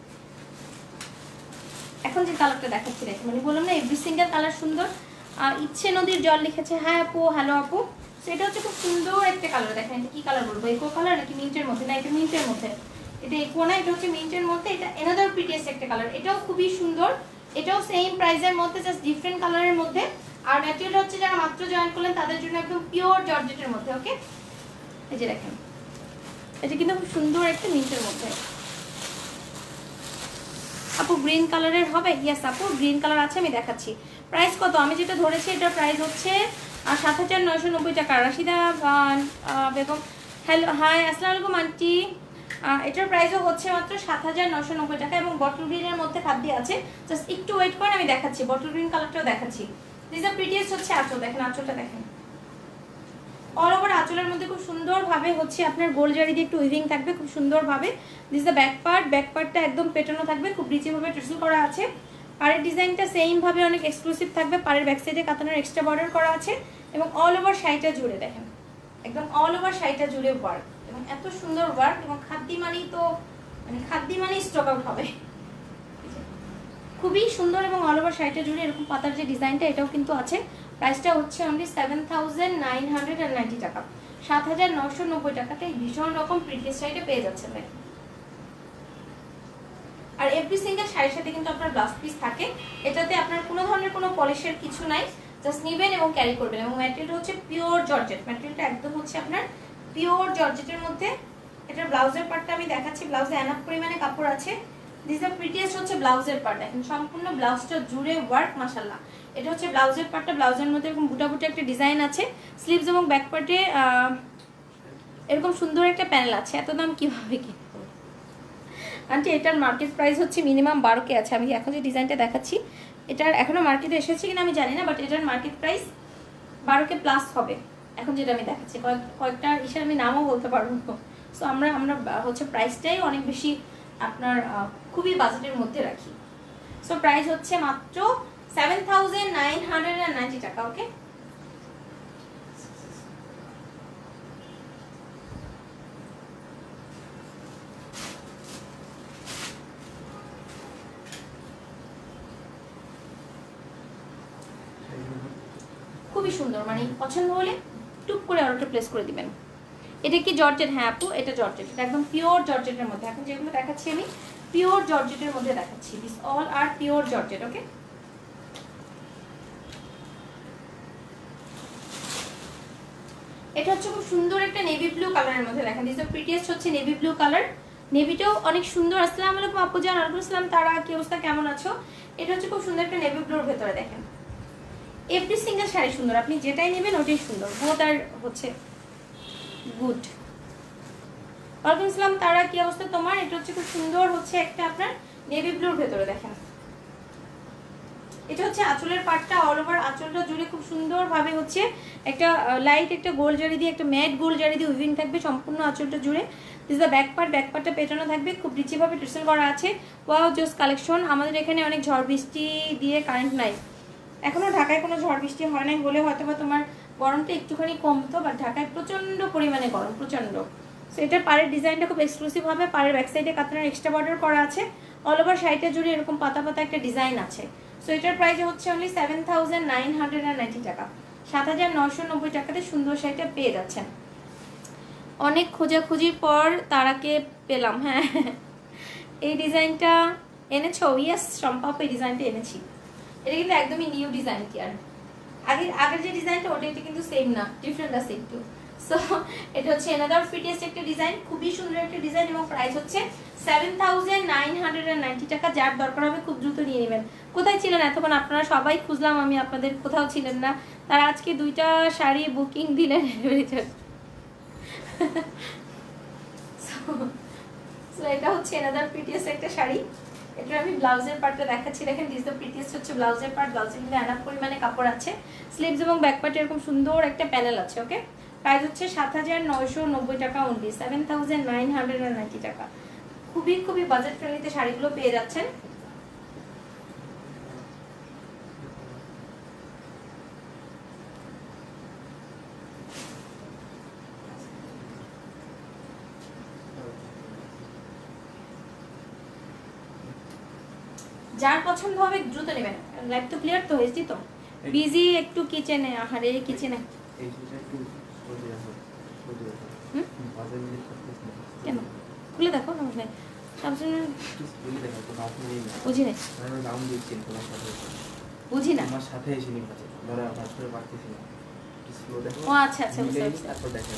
এখন যে কালারটা দেখাচ্ছি দেখেন, মানে বললাম না এভরি সিঙ্গেল কালার সুন্দর। ইচ্ছে নদীর জল লিখেছে, হ্যাঁ আপু, হ্যালো আপু। সেটা হচ্ছে খুব সুন্দর একটা কালার। দেখেন এটা কি কালার বলবো, একো কালার নাকি মিন্টের মধ্যে? না, এটা মিন্টের মধ্যে। এটা একো না, এটা হচ্ছে মিন্টের মধ্যে। এটা এনাদার প্রিটিয়েস্ট একটা কালার, এটাও খুবই সুন্দর। এটাও সেম প্রাইসের মধ্যে, জাস্ট ডিফারেন্ট কালারের মধ্যে। আর ম্যাটেরিয়ালটা হচ্ছে যারা মাত্র জয়েন করলেন তাদের জন্য একদম পিওর জর্জেটের মধ্যে। ওকে, এই যে দেখেন এটা কিন্তু খুব সুন্দর একটা মিন্টের মধ্যে। আপু গ্রিন কালারের হবে? ইয়েস আপু, গ্রিন কালার আছে, আমি দেখাচ্ছি। প্রাইস কত? আমি যেটা ধরেছি এটার প্রাইস হচ্ছে 7,990 টাকা। রাশিদা বেগম, হ্যালো, হাই, আসসালামু আলাইকুম আন্টি। এটার প্রাইসও হচ্ছে মাত্র 7,990 টাকা এবং বটল গ্রিনের মধ্যে খাদ্য আছে। জাস্ট একটু ওয়েট করেন, আমি দেখাচ্ছি। বটল গ্রিন কালারটাও দেখাচ্ছি। দিস দ্য প্রিটিয়েস্ট হচ্ছে আঁচল। দেখেন আঁচলটা দেখেন, অল ওভার আঁচল আঁচলের মধ্যে খুব সুন্দরভাবে হচ্ছে আপনার গোল জারি দিয়ে একটু উইভিং থাকবে খুব সুন্দরভাবে। This the back part, back পার্টটা একদম পেটানো থাকবে, খুব রিচিভাবে ট্রেসেল করা আছে। পাড়ের ডিজাইনটা সেমভাবে অনেক এক্সক্লুসিভ থাকবে, পাড়ের ব্যাক সাইডে কাতানের এক্সট্রা বর্ডার করা আছে এবং অল ওভার শাড়িটা জুড়ে দেখেন একদম অল ওভার শাড়িটা জুড়ে ওয়ার্ক এবং এত সুন্দর ওয়ার্ক। এবং খাদ্দি মানেই তো মানে খাদ্দি মানেই স্টক আউট হবে, খুবই সুন্দর। এবং অল ওভার শাড়িটা জুড়ে এরকম পাতার যে ডিজাইনটা এটাও কিন্তু আছে। প্রাইসটা হচ্ছে অনলি 7,990 টাকা, 7,990 টাকাতে ভীষণ রকম প্রিন্টেড শাড়িটা পেয়ে যাচ্ছে ভাই। আর এভরি সিঙ্গেল শাড়ির সাথে কিন্তু আপনার ব্লাউজ পিস থাকে, এটাতে আপনার কোনো ধরনের কোনো পলিশের কিছু নাই, জাস্ট নেবেন এবং ক্যারি করবেন। এবং ম্যাটেরিয়ালটা হচ্ছে পিওর জর্জেট, ম্যাটেরিয়ালটা একদম হচ্ছে আপনার পিওর জর্জেটের মধ্যে। এটার ব্লাউজের পার্টটা আমি দেখাচ্ছি, ব্লাউজে এনাফ পরিমাণে কাপড় আছে। দিস দ্য প্রিটিয়েস্ট হচ্ছে ব্লাউজের পার্ট, দেখেন সম্পূর্ণ ব্লাউজটা জুড়ে ওয়ার্ক মাশাআল্লাহ। এটা হচ্ছে ব্লাউজের পার্টটা, ব্লাউজের মধ্যে এরকম বুটা বুটা একটা ডিজাইন আছে, স্লিভস এবং ব্যাক পার্টে এরকম সুন্দর একটা প্যানেল আছে। এত দাম কিভাবে কি আন্টি? এটার মার্কেট প্রাইস হচ্ছে মিনিমাম 12K আছে। আমি এখন যে ডিজাইনটা দেখাচ্ছি এটার এখনো মার্কেটে এসেছে কিনা আমি জানি না, বাট এটার মার্কেট প্রাইস 12K প্লাস হবে। এখন যেটা আমি দেখাচ্ছি কয়েকটা ইসের আমি নামও বলতে পারবো। সো আমরা হচ্ছে প্রাইসটাই অনেক বেশি আপনার খুবই বাজেটের মধ্যে রাখি। সো প্রাইস হচ্ছে মাত্র 7,990 টাকা। ওকে, খুবই সুন্দর, মানে পছন্দ হলে টুক করে অর্ডারটা প্লেস করে দিবেন। এটা কি জর্জেট? হ্যাঁ আপু, এটা জর্জেট, এটা একদম পিওর জর্জেটের মধ্যে। এখন যেগুলো দেখাচ্ছি আমি পিওর জর্জেটের মধ্যে দেখাচ্ছি, this all are pure georgette. Okay, এটা হচ্ছে খুব সুন্দর একটা নেভি ব্লু কালারের মধ্যে, দেখেন দিস দ্য প্রিটিয়েস্ট হচ্ছে নেভি ব্লু কালার। নেভিটাও অনেক সুন্দর। আসসালামু আলাইকুম আপু জান, ওয়ালাইকুম আসসালাম তারা, কি অবস্থা, কেমন আছো? এটা হচ্ছে খুব সুন্দর একটা নেভি ব্লুর ভেতরে, দেখেন এভরি সিঙ্গেল শাড়ি সুন্দর, আপনি যেটাই নেবেন ওটাই সুন্দর, বোথ আর হচ্ছে গুড। ওয়ালাইকুম আসসালাম তারা, কি অবস্থা তোমার? এটা হচ্ছে খুব সুন্দর হচ্ছে একটা আপনার নেভি ব্লুর ভেতরে, দেখেন এটা হচ্ছে আঁচলের পাটটা, অল ওভার আঁচলটা জুড়ে খুব সুন্দরভাবে হচ্ছে একটা লাইট একটা গোল জারি দিয়ে, একটা ম্যাট গোল জারি দিয়ে উইভিং থাকবে সম্পূর্ণ আঁচলটা জুড়ে। This the back part, back পার্টটা পেটানো থাকবে, খুব রিচিভাবে ট্রেসেল করা আছে। ওয়াও জোস কালেকশন। আমাদের এখানে অনেক ঝড় বৃষ্টি দিয়ে কারেন্ট নাই, এখনো ঢাকায় কোনো ঝড় বৃষ্টি হয় নাই বলে হয়তো বা তোমার গরমটা একটুখানি কমতো, বাট ঢাকায় প্রচন্ড পরিমাণে গরম, প্রচন্ড। সো এটার পাড়ের ডিজাইনটা খুব এক্সক্লুসিভ হবে, পাড়ের ব্যাক সাইডে কাতানের এক্সট্রা বর্ডার করা আছে, অল ওভার শাড়িটা জুড়ে এরকম পাতা পাতা একটা ডিজাইন আছে। সো এটার প্রাইস হচ্ছে অনলি 7,990 টাকা, 7,990 টাকাতে সুন্দর শাড়িটা পেয়ে যাচ্ছেন। অনেক খোঁজাখুঁজির পর তারাকে পেলাম। হ্যাঁ, এই ডিজাইনটা এনেছো? ইয়েস সম্পাপ, এই ডিজাইনটা এনেছি। এটা কিন্তু একদমই নিউ ডিজাইন, কি আর আগের যে ডিজাইনটা ওটা এটা কিন্তু সেম না, ডিফারেন্ট আছে একটু। সো এটা হচ্ছে এনাদার ফিটেস্ট একটা ডিজাইন, খুবই সুন্দর একটা ডিজাইন এবং প্রাইস হচ্ছে 7,990 টাকা। যার দরকার হবে খুব দ্রুত নিয়ে নেবেন। কোথায় ছিলেন এতক্ষণ আপনারা? সবাই খুঁজলাম আমি, আপনাদের কোথাও ছিলেন না। তারা আজকে 2টা শাড়ি বুকিং দিলেন। সো এটা হচ্ছে এনাদার প্রিটিয়েস্ট একটা শাড়ি। এটা আমি ব্লাউজের পার্টটা দেখাচ্ছি, দেখেন দিস দ্য প্রিটিয়েস্ট হচ্ছে ব্লাউজের পার্ট, ব্লাউজের মধ্যে এনাফ পরিমাণে কাপড় আছে, স্লিভস এবং ব্যাক পার্টে এরকম সুন্দর একটা প্যানেল আছে। ওকে, প্রাইস হচ্ছে 7,990 টাকা অনলি, 7,990 টাকা। খুবই খুবই বাজেট ফ্রেন্ডলিতে শাড়িগুলো পেয়ে যাচ্ছেন। যার পছন্দ হবে দ্রুত নেবেন। লাইভ তো ক্লিয়ার তো হয়েছি তো? বিজি একটু কিচেনে, আহারে কিচেনে কেন? খুলে দেখো না, বুঝি নাই, বুঝি না। ও আচ্ছা আচ্ছা, বুঝতে পারছি।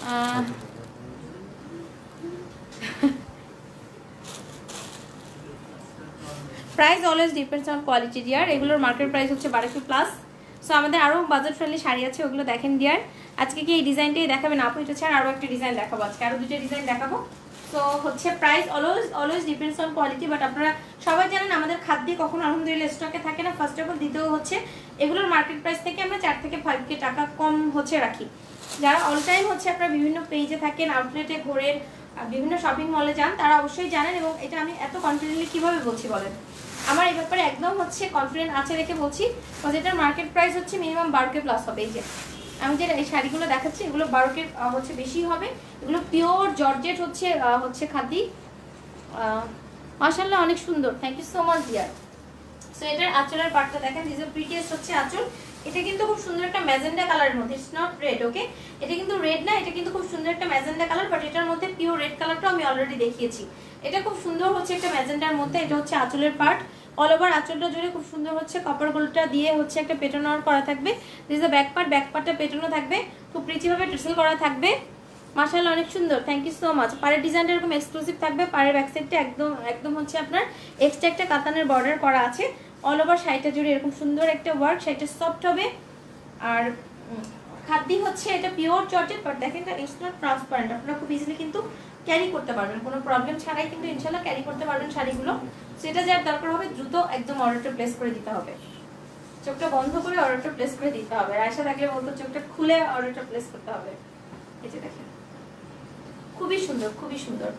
Price always depends on quality dear. এগুলোর মার্কেট প্রাইস হচ্ছে 1200 প্লাস। সো আমাদের আরও বাজেট ফ্রেন্ডলি শাড়ি আছে, ওগুলো দেখেন ডিয়ার। আজকে কি এই ডিজাইনটাই দেখাবেন আপু? এটা ছাড়া আরও একটা ডিজাইন দেখাবো, আজকে আরও 2টা ডিজাইন দেখাবো। সো হচ্ছে price always depends on quality, but আপনারা সবাই জানেন আমাদের খাদ্য কখনো আলহামদুলিল্লাহ স্টকে থাকে না। ফার্স্ট অফ অল, দ্বিতীয় হচ্ছে এগুলোর মার্কেট প্রাইস থেকে আমরা 4 থেকে 5K টাকা কম হচ্ছে রাখি। যারা অল টাইম হচ্ছে আপনারা বিভিন্ন পেজে থাকেন, আউটলেটে ঘোরেন, বিভিন্ন শপিং মলে যান, তারা অবশ্যই জানেন। এবং এটা আমি এত কনফিডেন্টলি কীভাবে বলছি বলেন, আমার এই ব্যাপারে একদম হচ্ছে কনফিডেন্ট আছে রেখে বলছি, বিকজ এটার মার্কেট প্রাইস হচ্ছে মিনিমাম 12K প্লাস হবে। এই যে আমি যে এই শাড়িগুলো দেখাচ্ছি এগুলো 12K হচ্ছে বেশি হবে। এগুলো পিওর জর্জেট হচ্ছে খাদি। মাশাআল্লাহ অনেক সুন্দর, thank you so much dear. So এটার আঁচলের পার্টটা দেখেন, দিস ইজ প্রিটিয়েস্ট হচ্ছে আঁচল। এটা কিন্তু খুব সুন্দর একটা ম্যাজেন্ডা কালারের মধ্যে, ইটস নট রেড, ওকে? এটা কিন্তু রেড না, এটা কিন্তু খুব সুন্দর একটা ম্যাজেন্ডা কালার, বাট এটার মধ্যে পিওর রেড কালারটা আমি অলরেডি দেখিয়েছি। এটা খুব সুন্দর হচ্ছে একটা ম্যাজেন্ডার মধ্যে। এটা হচ্ছে আঁচলের পার্ট, অল ওভার আঁচলটা জুড়ে খুব সুন্দর হচ্ছে কপার গোলটা দিয়ে হচ্ছে একটা পেটানো করা থাকবে। দিস ইজ দ্য ব্যাক পার্টটা পেটানো থাকবে, খুব প্রিচিভাবে টেসেল করা থাকবে। মাশাআল্লাহ অনেক সুন্দর, থ্যাংক ইউ সো মাচ। পাড়ের ডিজাইনটা এরকম এক্সক্লুসিভ থাকবে। পাড়ের ব্যাক সাইডটা একদম হচ্ছে আপনার এক্সট্রা একটা কাতানের বর্ডার করা আছে। অল ওভার শাড়িটা জুড়ে এরকম সুন্দর একটা ওয়ার্ক, শাড়িটা সফট হবে। আর খাদ্য হচ্ছে এটা পিওর জর্জেট, বাট দেখেন এটা ইটস নট ট্রান্সপারেন্ট। আপনারা খুব ইজিলি কিন্তু ক্যারি করতে পারবেন, কোনো প্রবলেম ছাড়াই কিন্তু ইনশাল্লাহ ক্যারি করতে পারবেন শাড়িগুলো। সেটা যার দরকার হবে দ্রুত একদম অর্ডারটা প্লেস করে দিতে হবে, চোখটা বন্ধ করে অর্ডারটা প্লেস করে দিতে হবে। আয়সা থাকলে বলতো চোখটা খুলে অর্ডারটা প্লেস করতে হবে। এই যে দেখেন খুবই সুন্দর, খুবই সুন্দর।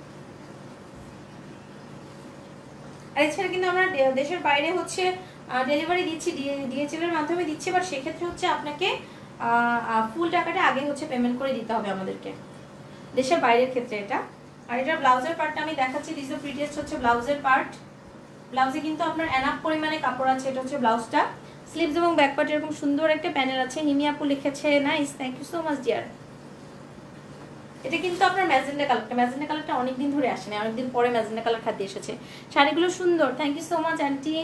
আর এছাড়া কিন্তু আমরা দেশের বাইরে হচ্ছে ডেলিভারি দিচ্ছি, DHL এর মাধ্যমে দিচ্ছি, বাট সেক্ষেত্রে হচ্ছে আপনাকে ফুল টাকাটা আগে হচ্ছে পেমেন্ট করে দিতে হবে আমাদেরকে, দেশের বাইরের ক্ষেত্রে এটা। আর এটা ব্লাউজের পার্টটা আমি দেখাচ্ছি, দিস দ্য প্রিটিয়েস্ট হচ্ছে ব্লাউজের পার্ট। ব্লাউজে কিন্তু আপনার এনাফ পরিমাণে কাপড় আছে। এটা হচ্ছে ব্লাউজটা, স্লিভস এবং ব্যাক পার্ট এরকম সুন্দর একটা প্যানেল আছে। হিমি আপু লিখেছে nice, thank you so much dear. এটা কিন্তু আপনার ম্যাজেন্ডা কালারটা অনেকদিন ধরে আসে না, অনেকদিন পরে ম্যাজেন্ডা কালার খাদ্য এসেছে। শাড়িগুলো সুন্দর, thank you so much aunty.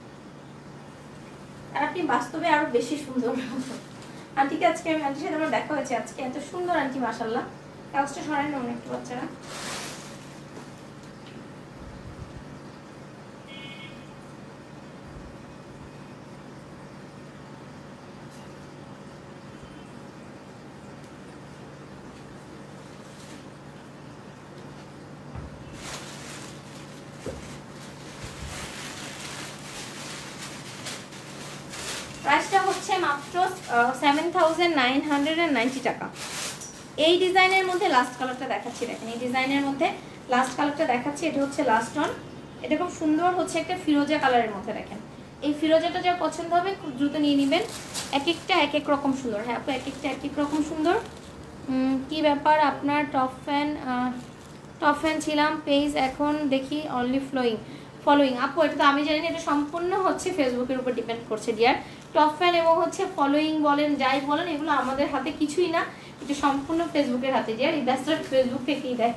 আর আপনি বাস্তবে আরো বেশি সুন্দর আন্টিকে আজকে আন্টির সাথে আমার দেখা হয়েছে আজকে, এত সুন্দর আন্টি মাশাআল্লাহ। কাগজটা সরাই নেন একটু বাচ্চারা। প্রাইসটা হচ্ছে মাত্র 7990 টাকা। এই ডিজাইনের মধ্যে লাস্ট কালারটা দেখাচ্ছি, দেখেন এই ডিজাইনের মধ্যে লাস্ট কালারটা দেখাচ্ছি। এটা হচ্ছে লাস্ট অন, এটা খুব সুন্দর হচ্ছে একটা ফিরোজা কালারের মধ্যে। দেখেন এই ফিরোজাটা যা পছন্দ হবে খুব দ্রুত নিয়ে নেবেন, এক একটা এক এক রকম সুন্দর। হ্যাঁ আপু এক একটা এক এক রকম সুন্দর। কি ব্যাপার আপনার টপ ফ্যান ছিলাম পেজ, এখন দেখি অনলি ফলোয়িং। আপু এটা তো আমি জানি না, এটা সম্পূর্ণ হচ্ছে ফেসবুকের উপর ডিপেন্ড করছে ডিয়ার। টপ ফ্যান এবং হচ্ছে ফলোয়িং বলেন যাই বলেন, এগুলো আমাদের হাতে কিছুই না, এটা সম্পূর্ণ ফেসবুকের হাতে ডিয়ার। এই ব্যাসটা ফেসবুক থেকেই দেয়,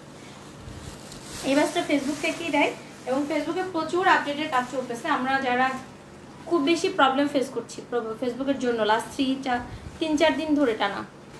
এই ব্যাসটা ফেসবুক থেকেই দেয়। এবং ফেসবুকে প্রচুর আপডেটের কাজ চলতেছে। আমরা যারা খুব বেশি প্রবলেম ফেস করছি ফেসবুকের জন্য লাস্ট 3-4 দিন ধরে টানা।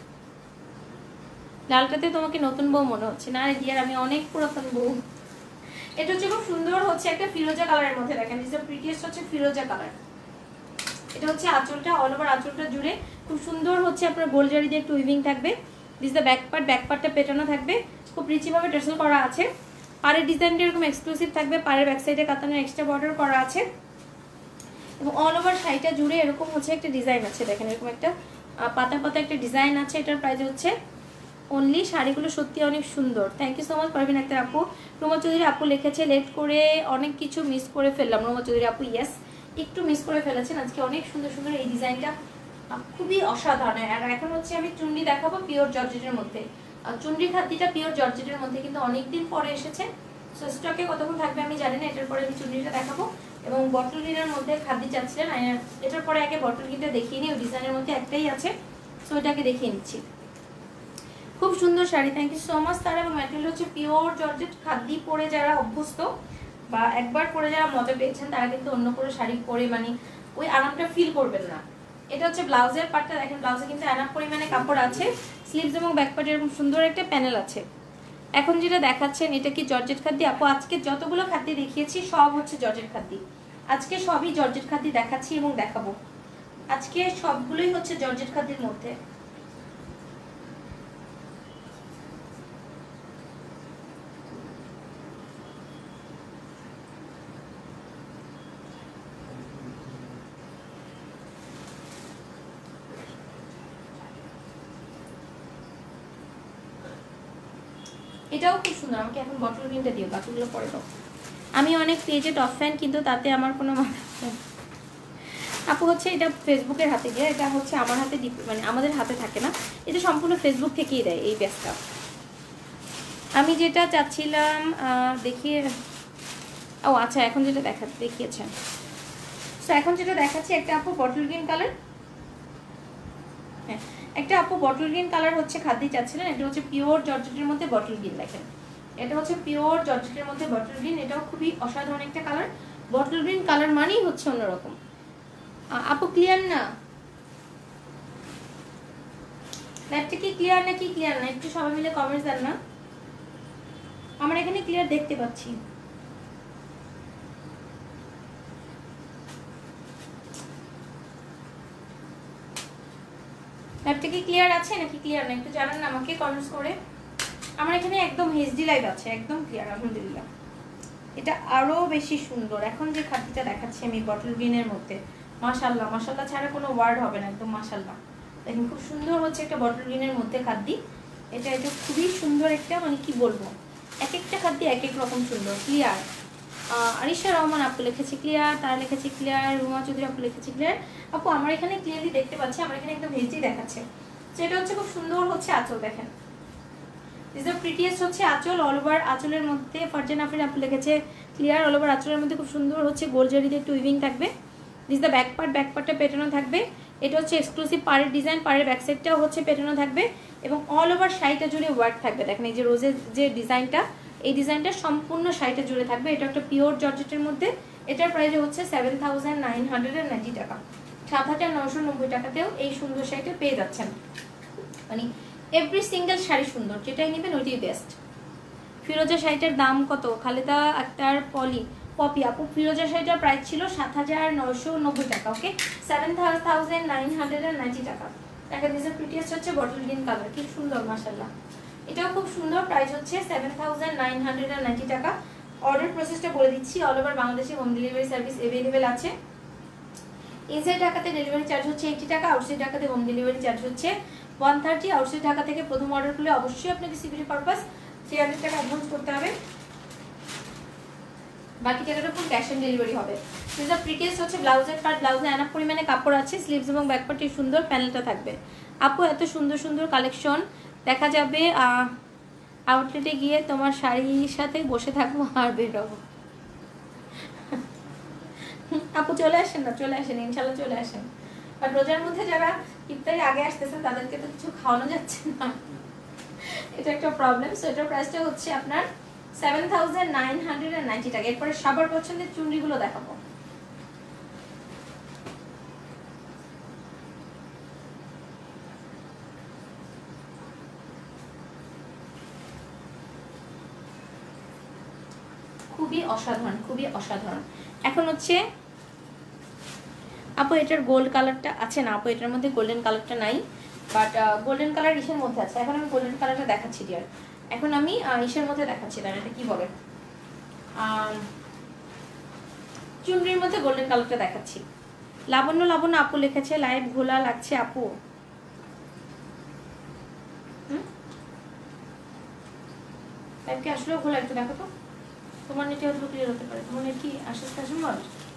লালটাতে তোমাকে নতুন বউ মনে হচ্ছে না রে ডিয়ার, আমি অনেক পুরাতন বউ। এটা হচ্ছে খুব সুন্দর হচ্ছে একটা ফিরোজা কালারের মধ্যে। দেখেন দিস দ্য প্রিটিয়েস্ট হচ্ছে ফিরোজা কালার। এটা হচ্ছে আঁচলটা, অল ওভার আঁচলটা জুড়ে খুব সুন্দর হচ্ছে আপনার গোল জারি দিয়ে একটু উইভিং থাকবে। দিস দ্য ব্যাক পার্টটা পেটানো থাকবে, খুব রিচিভাবে টেসেল করা আছে। পাড়ের ডিজাইনটা এরকম এক্সক্লুসিভ থাকবে, পাড়ের ব্যাক সাইডে কাতানের এক্সট্রা বর্ডার করা আছে। এবং অল ওভার শাড়িটা জুড়ে এরকম হচ্ছে একটা ডিজাইন আছে। দেখেন এরকম একটা পাতা একটা ডিজাইন আছে। এটার প্রাইস হচ্ছে অনলি, শাড়িগুলো সত্যি অনেক সুন্দর। Thank you so much Parvin Akter আপু। রুমা চৌধুরী আপু লিখেছে লেট করে অনেক কিছু মিস করে ফেললাম। রুমা চৌধুরী আপু ইয়েস, একটু মিস করে ফেলেছেন। আজকে অনেক সুন্দর সুন্দর এই ডিজাইনটা খুবই অসাধারণ। আর এখন হচ্ছে আমি চুন্ডি দেখাবো পিওর জর্জেটের মধ্যে। চুন্ডি খাদ্যটা পিওর জর্জেটের মধ্যে কিন্তু অনেকদিন পরে এসেছে। সো স্টকে কতক্ষণ থাকবে আমি জানি না। এটার পরে আমি চুন্ডিটা দেখাবো। এবং বটল গ্রিনের মধ্যে খাদ্য চাচ্ছিলেন, এটার পরে আগে বটল গ্রিনটা দেখিয়ে নিই। ওই ডিজাইনের মধ্যে একটাই আছে, সো এটাকে দেখিয়ে নিচ্ছি। খুব সুন্দর শাড়ি, thank you so much Tara. এবং ম্যাটেরিয়াল হচ্ছে পিওর জর্জেট। খাদ্য পরে যারা অভ্যস্ত বা একবার পরে যারা মজা পেয়েছেন, তারা কিন্তু অন্য কোনো শাড়ি পরে মানে ওই আরামটা ফিল করবেন না। এটা হচ্ছে ব্লাউজের পার্টটা। দেখেন ব্লাউজে কিন্তু এনাফ পরিমাণে কাপড় আছে। স্লিভস এবং ব্যাক পার্টে এরকম সুন্দর একটা প্যানেল আছে। এখন যেটা দেখাচ্ছেন এটা কি জর্জেট খাদ্য আপু? আজকে যতগুলো খাদ্য দেখিয়েছি সব হচ্ছে জর্জেট খাদ্য। আজকে সবই জর্জেট খাদ্য দেখাচ্ছি এবং দেখাবো। আজকে সবগুলোই হচ্ছে জর্জেট খাদ্যের মধ্যে। এটাও খুব সুন্দর। আমাকে এখন বটল গ্রিনটা দিও, বাকিগুলো পরে দাও। আমি অনেক পেজে টপ ফ্যান, কিন্তু তাতে আমার কোনো আপু হচ্ছে এটা ফেসবুকের হাতে গিয়ে, এটা হচ্ছে আমার হাতে মানে আমাদের হাতে থাকে না, এটা সম্পূর্ণ ফেসবুক থেকেই দেয় এই ব্যাচটা। আমি যেটা চাচ্ছিলাম দেখিয়ে, ও আচ্ছা এখন যেটা দেখিয়েছেন, তো এখন যেটা দেখাচ্ছি একটা আপু বটল গ্রিন কালার, হ্যাঁ একটা আপু বটল গ্রিন কালার হচ্ছে খাদ্যি চাচ্ছিলেন। এটা হচ্ছে পিওর জর্জেটের মধ্যে বটল গ্রিন, দেখেন এটা হচ্ছে পিওর জর্জেটের মধ্যে বটল গ্রিন, এটাও খুবই অসাধারণ একটা কালার। বটল গ্রিন কালার মানেই হচ্ছে অন্যরকম। আপু ক্লিয়ার না? ল্যাবটা কি ক্লিয়ার নাকি ক্লিয়ার না? একটু সবাই মিলে কমেন্টস দেন না, আমার এখানে ক্লিয়ার দেখতে পাচ্ছি। ল্যাবটা কি ক্লিয়ার আছে নাকি ক্লিয়ার না একটু জানান না আমাকে কমেন্টস করে। আমার এখানে একদম এইচডি লাইভ আছে, একদম ক্লিয়ার আলহামদুলিল্লাহ। এটা আরো বেশি সুন্দর। এখন যে খাদ্যটা দেখাচ্ছি আমি বটল গ্রিনের মধ্যে, মাশাআল্লাহ মাশাআল্লাহ ছাড়া কোনো ওয়ার্ড হবে না, একদম মাশাআল্লাহ। দেখেন খুব সুন্দর হচ্ছে একটা বটল গ্রিনের মধ্যে খাদ্য। এটা খুবই সুন্দর একটা, মানে কি বলবো, এক একটা খাদ্য এক এক রকম সুন্দর। ক্লিয়ার আরিশা রহমান আপু লিখেছে ক্লিয়ার, তারা লিখেছে ক্লিয়ার, রুমা চৌধুরী আপু লিখেছে ক্লিয়ার। আপু আমার এখানে ক্লিয়ারলি দেখতে পাচ্ছি, আমার এখানে একদম হেজি দেখাচ্ছে। সেটা হচ্ছে খুব সুন্দর হচ্ছে আঁচল, দেখেন দিস দ্য প্রিটিয়েস্ট হচ্ছে আঁচল। অল ওভার আঁচলের মধ্যে ফারজান আফরিন আপু লিখেছে ক্লিয়ার, অল ওভার আঁচলের মধ্যে খুব সুন্দর হচ্ছে গোল জারিতে একটু উইভিং থাকবে। দিস দ্য ব্যাক পার্টটা পেটানো থাকবে। এটা হচ্ছে এক্সক্লুসিভ পাড়ের ডিজাইন, পাড়ের ব্যাক সাইডটাও হচ্ছে পেটানো থাকবে এবং অল ওভার শাড়িটা জুড়ে ওয়ার্ক থাকবে। দেখেন এই যে রোজের যে ডিজাইনটা, এই ডিজাইনটা সম্পূর্ণ শাড়িটা জুড়ে থাকবে। এটা একটা পিওর জর্জেটের মধ্যে, এটার প্রাইস হচ্ছে 7990 টাকা, 7990 টাকাতেও এই সুন্দর শাড়িটা পেয়ে যাচ্ছেন। মানে এভরি সিঙ্গেল শাড়ি সুন্দর, যেটাই নেবেন ওইটাই বেস্ট। ফিরোজা শাড়িটার দাম কত? খালেদা আক্তার পপি আপু, ফিরোজা শাড়িটার প্রাইস ছিল 7990 টাকা, ওকে 7990 টাকা। দেখা দিয়েছে প্রিটিয়েস্ট হচ্ছে বটল গ্রিন কালার, কি সুন্দর মাশাআল্লাহ। এটাও খুব সুন্দর, প্রাইস হচ্ছে 7990 টাকা। অর্ডার প্রসেসটা বলে দিচ্ছি, অল ওভার বাংলাদেশে হোম ডেলিভারি সার্ভিস অ্যাভেলেবেল আছে। ইনসাইড ঢাকাতে ডেলিভারি চার্জ হচ্ছে 80 টাকা, আউটসাইড ঢাকাতে হোম ডেলিভারি চার্জ হচ্ছে 130। আউটসাইড ঢাকা থেকে প্রথম অর্ডার করলে অবশ্যই আপনাকে সিভিল পারপাস 300 টাকা অ্যাডভান্স করতে হবে, বাকি টাকাটা ফুল ক্যাশ অন ডেলিভারি হবে। যেটা প্রিটিয়েস্ট হচ্ছে ব্লাউজের পার্ট, ব্লাউজে এনাফ পরিমাণে কাপড় আছে, স্লিভস এবং ব্যাক পার্টে সুন্দর প্যানেলটা থাকবে। আপু এত সুন্দর সুন্দর কালেকশন দেখা যাবে, আউটলেটে গিয়ে তোমার শাড়ির সাথে বসে থাকবো আর বেরোবো। আপু চলে আসেন না, চলে আসেন ইনশাল্লাহ চলে আসেন। বাট রোজার মধ্যে যারা ইফতারি আগে আসতেছেন তাদেরকে তো কিছু খাওয়ানো যাচ্ছে না, এটা একটা প্রবলেম। সো এটার প্রাইসটা হচ্ছে আপনার 7990 টাকা। এরপরে সবার পছন্দের চুনরিগুলো দেখাবো। খুবই অসাধারণ, খুবই অসাধারণ। এখন হচ্ছে আপু এটার গোল্ড কালারটা আছে না? আপু এটার মধ্যে গোল্ডেন কালারটা নাই, বাট গোল্ডেন কালার ইসের মধ্যে আছে। এখন আমি গোল্ডেন কালারটা দেখাচ্ছি ডিয়ার, এখন আমি ইসের মধ্যে দেখাচ্ছি, এটা কি বলে, চুনরির মধ্যে গোল্ডেন কালারটা দেখাচ্ছি। লাবণ্য আপু লিখেছে লাইভ ঘোলা লাগছে আপু। লাইভকে আসলেও ঘোলা, একটু দেখো তো, তোমার নেটে হয়তো ক্লিয়ার হতে পারে। তোমার নেট কি আস্তে আস্তে বল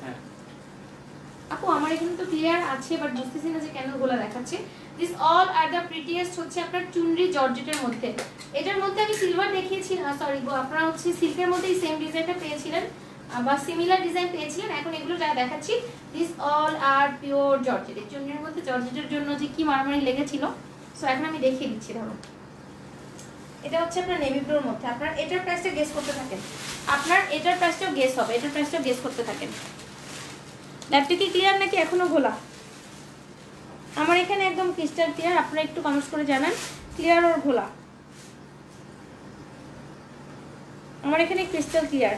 আপু? আমার এখানে তো ক্লিয়ার আছে, বাট বুঝতেছি না যে কেন গোলা দেখাচ্ছে। This all are the prettiest হচ্ছে আপনার চুনরি জর্জেটের মধ্যে। এটার মধ্যে আমি সিলভার দেখিয়েছি, সরি গো, আপনারা হচ্ছে সিল্কের মধ্যেই সেম ডিজাইনটা পেয়েছিলেন বা সিমিলার ডিজাইন পেয়েছিলেন। এখন এগুলো যা দেখাচ্ছি this all are pure georgette. এই চুনরির মধ্যে জর্জেটের জন্য যে কি মারামারি লেগেছিল, সো এখন আমি দেখিয়ে দিচ্ছি। ধরো এটা হচ্ছে আপনার নেভি ব্লুর মধ্যে। আপনার এটার প্রাইসটা গেস করতে থাকেন, আপনার এটার প্রাইসটাও গেস হবে, এটার প্রাইসটাও গেস করতে থাকেন। ল্যাবটা কি ক্লিয়ার নাকি এখনো খোলা? আমার এখানে একদম ক্রিস্টাল ক্লিয়ার, আপনারা একটু কমেন্টস করে জানান ক্লিয়ার ওর খোলা। আমার এখানে ক্রিস্টাল ক্লিয়ার।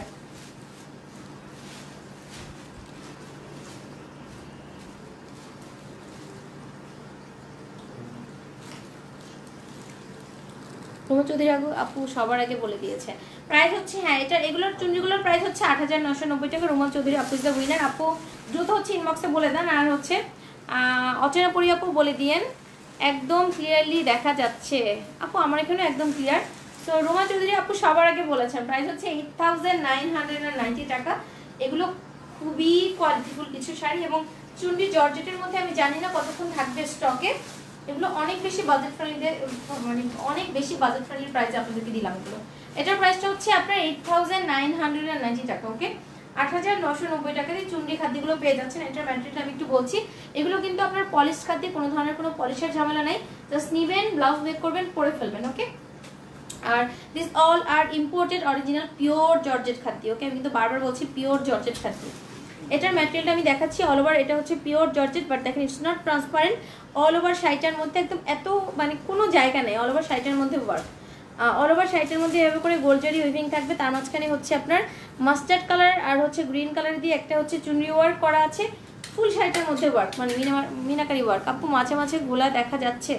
রুমা চৌধুরী আপু সবার আগে বলে দিয়েছে প্রাইস হচ্ছে, হ্যাঁ এটা এগুলোর চুনরিগুলোর প্রাইস হচ্ছে 8990 টাকা। রুমা চৌধুরী আপু ইজ দ্য উইনার। আপু দ্রুত হচ্ছে ইনবক্সে বলে দেন, আর হচ্ছে অচেনা পরি আপু বলে দিয়েন। একদম ক্লিয়ারলি দেখা যাচ্ছে আপু, আমার এখানে একদম ক্লিয়ার। সো রুমা চৌধুরী আপু সবার আগে বলেছেন প্রাইস হচ্ছে 8990 টাকা। এগুলো খুবই কোয়ালিটিফুল কিছু শাড়ি এবং চুন্ডি জর্জেটের মধ্যে আমি জানি না কতক্ষণ থাকবে স্টকে। এগুলো অনেক বেশি বাজেট ফ্রেন্ডলি, মানে অনেক বেশি বাজেট ফ্রেন্ডলি প্রাইস আপনাদেরকে দিলাম এগুলো। এটার প্রাইসটা হচ্ছে আপনার 8990 টাকা। ওকে, 8990 টাকা দিয়ে চুন্ডি খাদ্যগুলো পেয়ে যাচ্ছেন। এটার ম্যাটেরিয়ালটা আমি একটু বলছি, এগুলো কিন্তু আপনার পলিশ খাদ্যে কোনো ধরনের কোনো পলিশের ঝামেলা নেই, জাস্ট নিবেন, ব্লাউজ মেক করবেন, পরে ফেলবেন। ওকে, আর this all are imported original pure georgette খাদ্য। ওকে, আমি কিন্তু বারবার বলছি পিওর জর্জেট খাদ্য। এটার ম্যাটেরিয়ালটা আমি দেখাচ্ছি অল ওভার, এটা হচ্ছে পিওর জর্জেট, বাট দেখেন it's not transparent. All over শাড়িটার মধ্যে একদম এত মানে কোনো জায়গা নেই, অল ওভার শাড়িটার মধ্যে ওয়ার্ক, অল ওভার শাড়িটার মধ্যে এভাবে করে গোল জরি উইভিং থাকবে। তার মাঝখানে হচ্ছে আপনার মাস্টার্ড কালার আর হচ্ছে গ্রিন কালার দিয়ে একটা হচ্ছে চুনরি ওয়ার্ক করা আছে। ফুল শাড়িটার মধ্যে ওয়ার্ক, মানে মিনাকারি ওয়ার্ক। আপু মাঝে মাঝে গোলা দেখা যাচ্ছে,